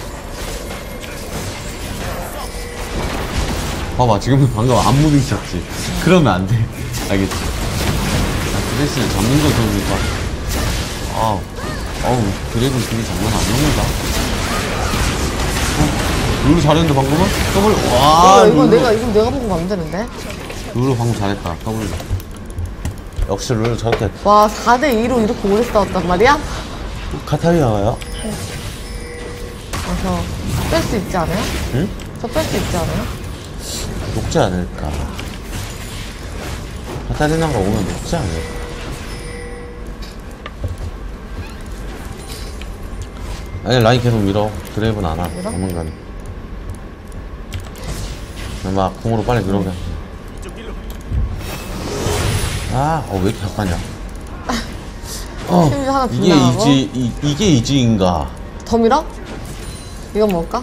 봐봐, 지금 방금 안무 드셨지? 그러면 안 돼. 알겠지? 드레스는 잡는 거 좋으니까. 아, 어우, 드레스는 되게 장난 아닙니다. 어? 룰루 잘했는데, 방금은? 더블, 와. 이거, 이거 룰루. 내가, 이거 내가 보고 안 되는데? 룰루 방금 잘했다, 더블. 역시 룰루 저렇게. 와, 사 대 이로 이렇게 오래 싸웠단 말이야? 카타리나가요? 아, 저 뺄 수 있지 않아요? 응? 저 뺄 수 있지 않아요? 녹지 않을까? 카타리나가 오면 녹지 않을까? 아니, 라인 계속 밀어. 드레이브는 안 와. 밀어? 도망가네. 막 궁으로 빨리 밀어오게. 아, 어, 왜 이렇게 약하냐? 어, 심지어 하나 이게 불나가고. 이지, 이, 이게 이지인가? 더 밀어? 이건 뭘까?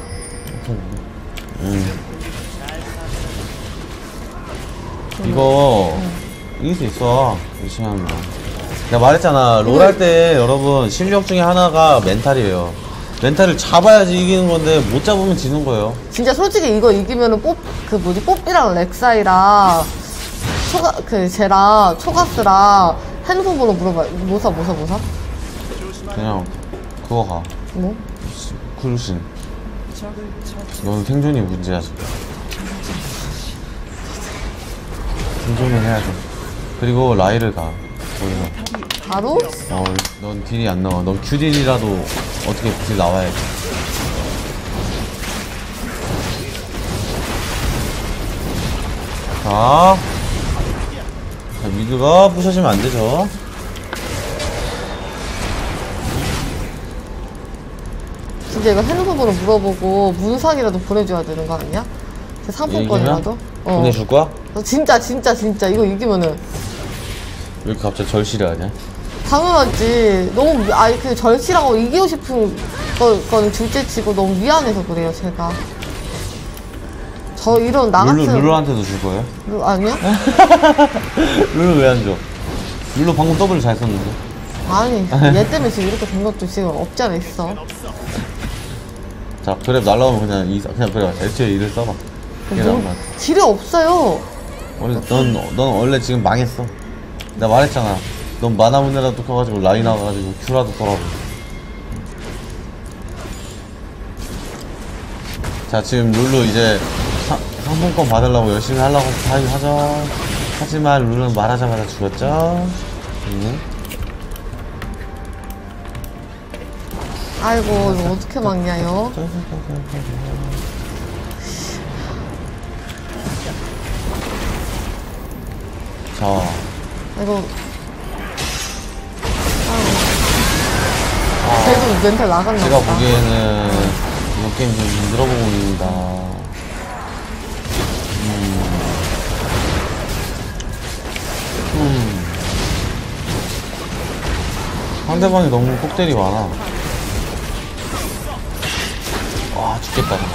음. 이거, 이길 수 있어. 열심히 하면. 내가 말했잖아. 롤 할 때 여러분 실력 중에 하나가 멘탈이에요. 멘탈을 잡아야지 이기는 건데 못 잡으면 지는 거예요. 진짜 솔직히 이거 이기면은 뽀, 그 뭐지, 뽀삐랑 렉사이랑 초가, 그, 쟤랑 초가스랑 핸드폰번호 물어봐. 뭐 사, 뭐 사, 뭐 사? 그냥 그거 가. 뭐? 쿨신. 넌 생존이 문제야 지금. 생존을 해야 돼. 그리고 라이를 가. 거기서. 바로? 어, 넌 딜이 안 나와. 넌 큐딜이라도 어떻게 딜 나와야지. 자, 자 미드가 부셔지면 안 되죠. 진짜 이거 핸드폰번호 물어보고 문상이라도 보내줘야 되는 거 아니야? 그 상품권이라도? 어. 보내줄 거야? 어, 진짜 진짜 진짜 이거 이기면은 왜 이렇게 갑자기 절실해 하냐? 당연하지. 너무 미- 아니 그 절실하고 이기고 싶은 거, 거는 둘째치고 너무 미안해서 그래요 제가. 저 이런 나 룰루, 같은 룰루한테도 줄 거예요? 루- 아니요? 룰루 왜 안 줘? 룰루 방금 더블 잘 썼는데. 아니 얘 때문에 지금 이렇게 된 것도 지금 없지 않아 있어. 자, 그랩 날라오면 그냥 이, 그냥 그래. 애초에 이를 써봐. 그게 나은 것 같아. 딜이 없어요. 원래 넌, 넌 원래 지금 망했어. 내가 말했잖아. 넌 만화 문제라도 켜가지고 라인 나가가지고 큐라도 돌아보. 자, 지금 룰루 이제 사, 상품권 받으려고 열심히 하려고 다 하죠. 하지만 룰루는 말하자마자 죽었죠. 응? 아이고 이거 어떻게 막냐요? 자, 이거 아, 결국 멘탈 나갔나 제가 보다. 보기에는 이거 게임 좀 힘들어보고 있습니다. 음. 음. 상대방이 너무 폭대리 많아. 와, 죽겠다, 정말.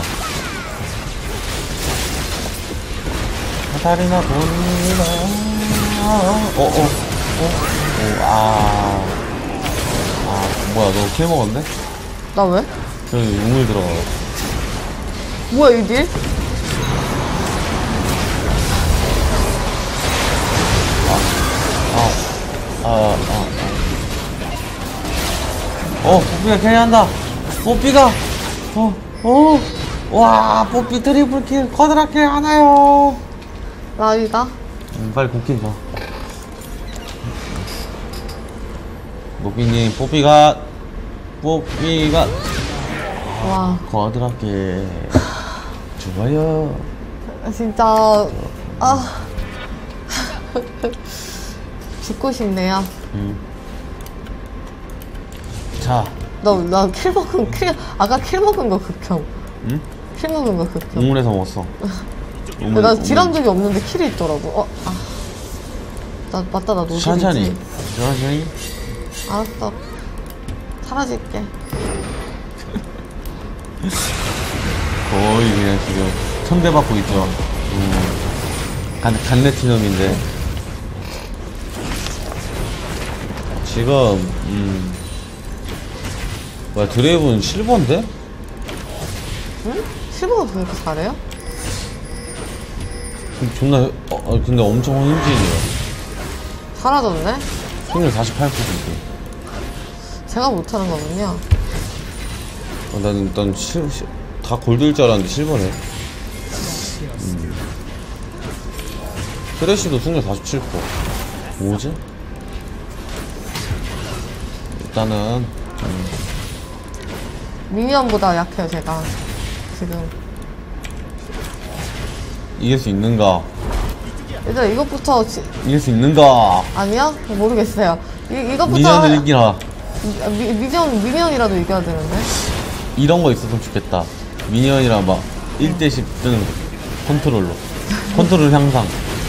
카타리나 보니나. 어, 어, 어, 어, 아. 아, 뭐야, 너 킬 먹었네? 나 왜? 저기 우물 들어가. 뭐야 이 딜? 아, 아, 아. 어, 뽀삐가 캐리한다. 뽀삐가, 어, 어, 와, 뽀삐 트리플 킬, 쿼드라 킬 하나요. 라이가? 음, 빨리 국킬 줘. 뽀삐님, 뽀삐가, 뽀삐가, 와 쿼드라 킬. 좋아요. 진짜 아 죽고 싶네요. 음. 자, 너나 킬 먹은 킬 아까 킬 먹은 거 극혐. 응? 킬 먹은 거 극혐. 우물에서 먹었어. 근데 나 딜한 적이 없는데 킬이 있더라고. 어, 아. 나 맞다 나 노잼이지. 천천히. 천천히. 알았어. 사라질게. 거의 그냥 지금 천대받고 있죠. 음. 간, 간레티넘인데. 지금, 음. 뭐야, 드레이브는 실버인데? 응? 실버가 그렇게 잘해요? 존나, 어, 어, 근데 엄청 힘진이에요. 사라졌네? 승률 사십팔 퍼센트. 제가 못하는 거군요. 어, 난, 난 실, 실, 다 골드일 줄 알았는데 실버네. 음. 트래쉬도 승률 사십칠 퍼센트. 뭐지? 일단은, 음. 미니언보다 약해요 제가 지금. 이길 수 있는가? 일단 이것부터 지, 이길 수 있는가? 아니야? 모르겠어요. 이, 이것부터 미니언을 이기라. 미, 미니언, 미니언이라도 이겨야 되는데. 이런 거 있었으면 좋겠다. 미니언이랑 막 일 대 십 뜨는 거. 컨트롤로. 컨트롤 향상.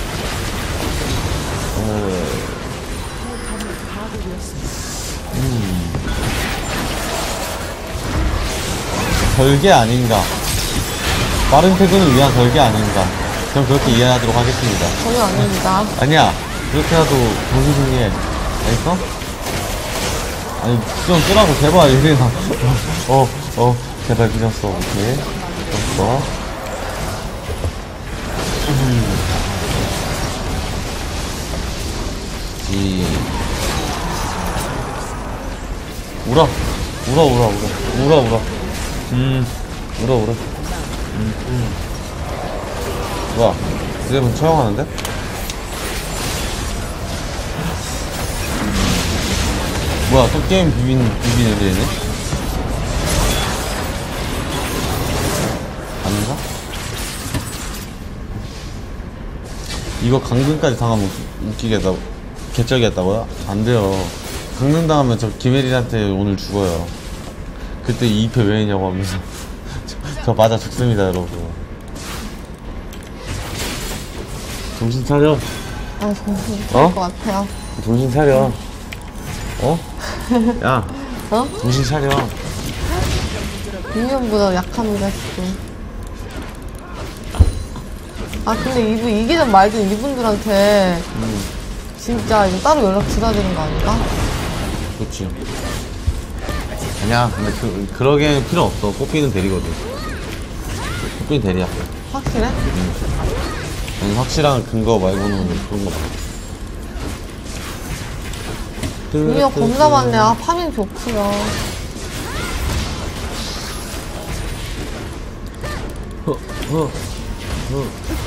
어... 음. 별게 아닌가. 빠른 퇴근을 위한 별게 아닌가. 저는 그렇게 이해하도록 하겠습니다. 전혀 아닙니다. 아니야. 이렇게 해도 정신 승리해. 알겠어? 아니, 좀 쓰라고, 제발, 예린아. 어, 어, 제발 그렸어. 오케이. 그렸어. 지. 울어. 울어, 울어, 울어. 울어, 울어. 음, 울어, 울어. 음, 음. 뭐야, 드래곤 처형하는데? 뭐야, 또 게임 비빈, 비비는 데네? 아닌가? 이거 강등까지 당하면 웃- 웃기겠다, 개쩔겠다고요? 안 돼요. 강등 당하면 저 김혜린한테 오늘 죽어요. 그때 이 패 왜 했냐고 하면서. 저, 저 맞아 죽습니다, 여러분. 정신 차려. 아, 정신 어? 차릴 것 같아요. 정신 차려. 어? 야, 어? 정신 차려. 미니언보다 약합니다, 지금. 아, 근데 이분, 이기든 말든 이분들한테 음, 진짜 이거 따로 연락 드려야 되는 거 아닌가? 그렇지. 아니야, 근데 그, 그러기엔 필요 없어. 뽑히는 대리거든. 뽑히는 대리야. 확실해? 아니, 확실한 근거 말고는 그런 거 봐. 미니언 겁나 많네. 아, 파밍 좋구나. 어, 어, 어.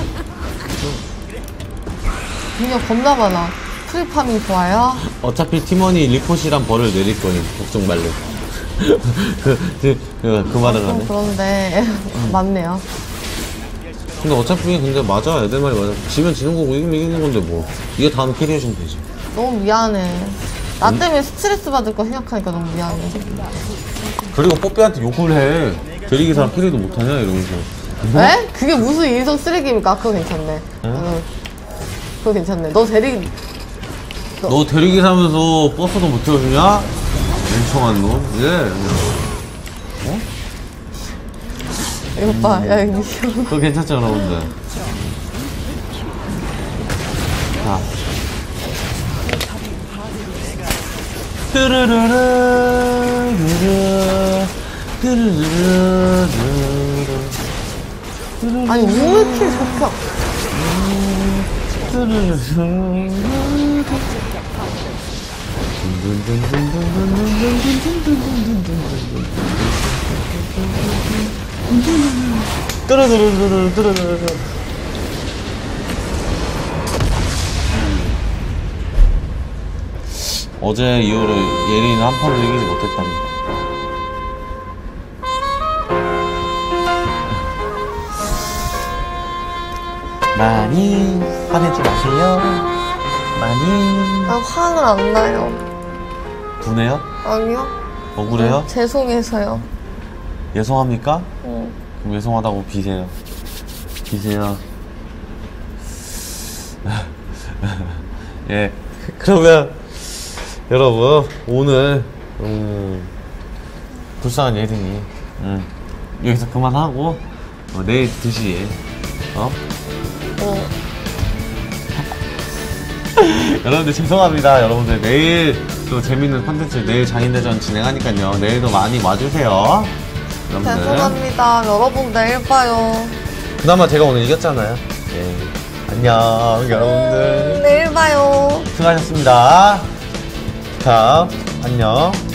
미니언 겁나 많아. 프리 파밍 좋아요? 어차피 팀원이 리포시란 벌을 내릴 거니, 걱정 말래. 그, 그, 그, 그 말을 좀 하네. 그런데, 맞네요. 근데 어차피 근데 맞아, 애들 말이 맞아. 지면 지는 거고 이기면 이기는 건데 뭐. 이게 다음 캐리해주면 되지. 너무 미안해. 나 때문에 스트레스 받을 거 생각하니까 너무 미안해. 그리고 뽀삐한테 욕을 해. 대리기 사람 캐리도 못하냐 이러면서. 왜? 그게 무슨 인성 쓰레기입니까? 그거 괜찮네. 응. 그거 괜찮네. 너 대리, 너 대리기 사면서 버스도 못 태워주냐? 멍청한 놈. 예. 어? 이거 봐. 야, 이거. 그거 괜찮죠, 여러분들? 자. 뚜루루루, 루루, 뚜루루루, 루루. 아니, 왜 이렇게 좋게. 뚜루루루루, 뚜루루루. 어제 이후로 예린이는 한 판도 이기지 못했답니다. 많이 화내지 마세요. 많이 아, 화는 안 나요. 분해요? 아니요. 억울해요? 죄송해서요. 죄송합니까? 응. 그럼 죄송하다고 비세요. 비세요. 예. 그러면 여러분 오늘 음, 불쌍한 예린이 음, 여기서 그만하고 어, 내일 두 시에 어? 어. 여러분들 죄송합니다. 여러분들 내일 또 재밌는 컨텐츠 내일 장인대전 진행하니까요. 내일도 많이 와주세요. 여러분들. 죄송합니다. 여러분, 내일 봐요. 그나마 제가 오늘 이겼잖아요. 예. 안녕 여러분들. 음, 내일 봐요. 수고하셨습니다. 자, 안녕.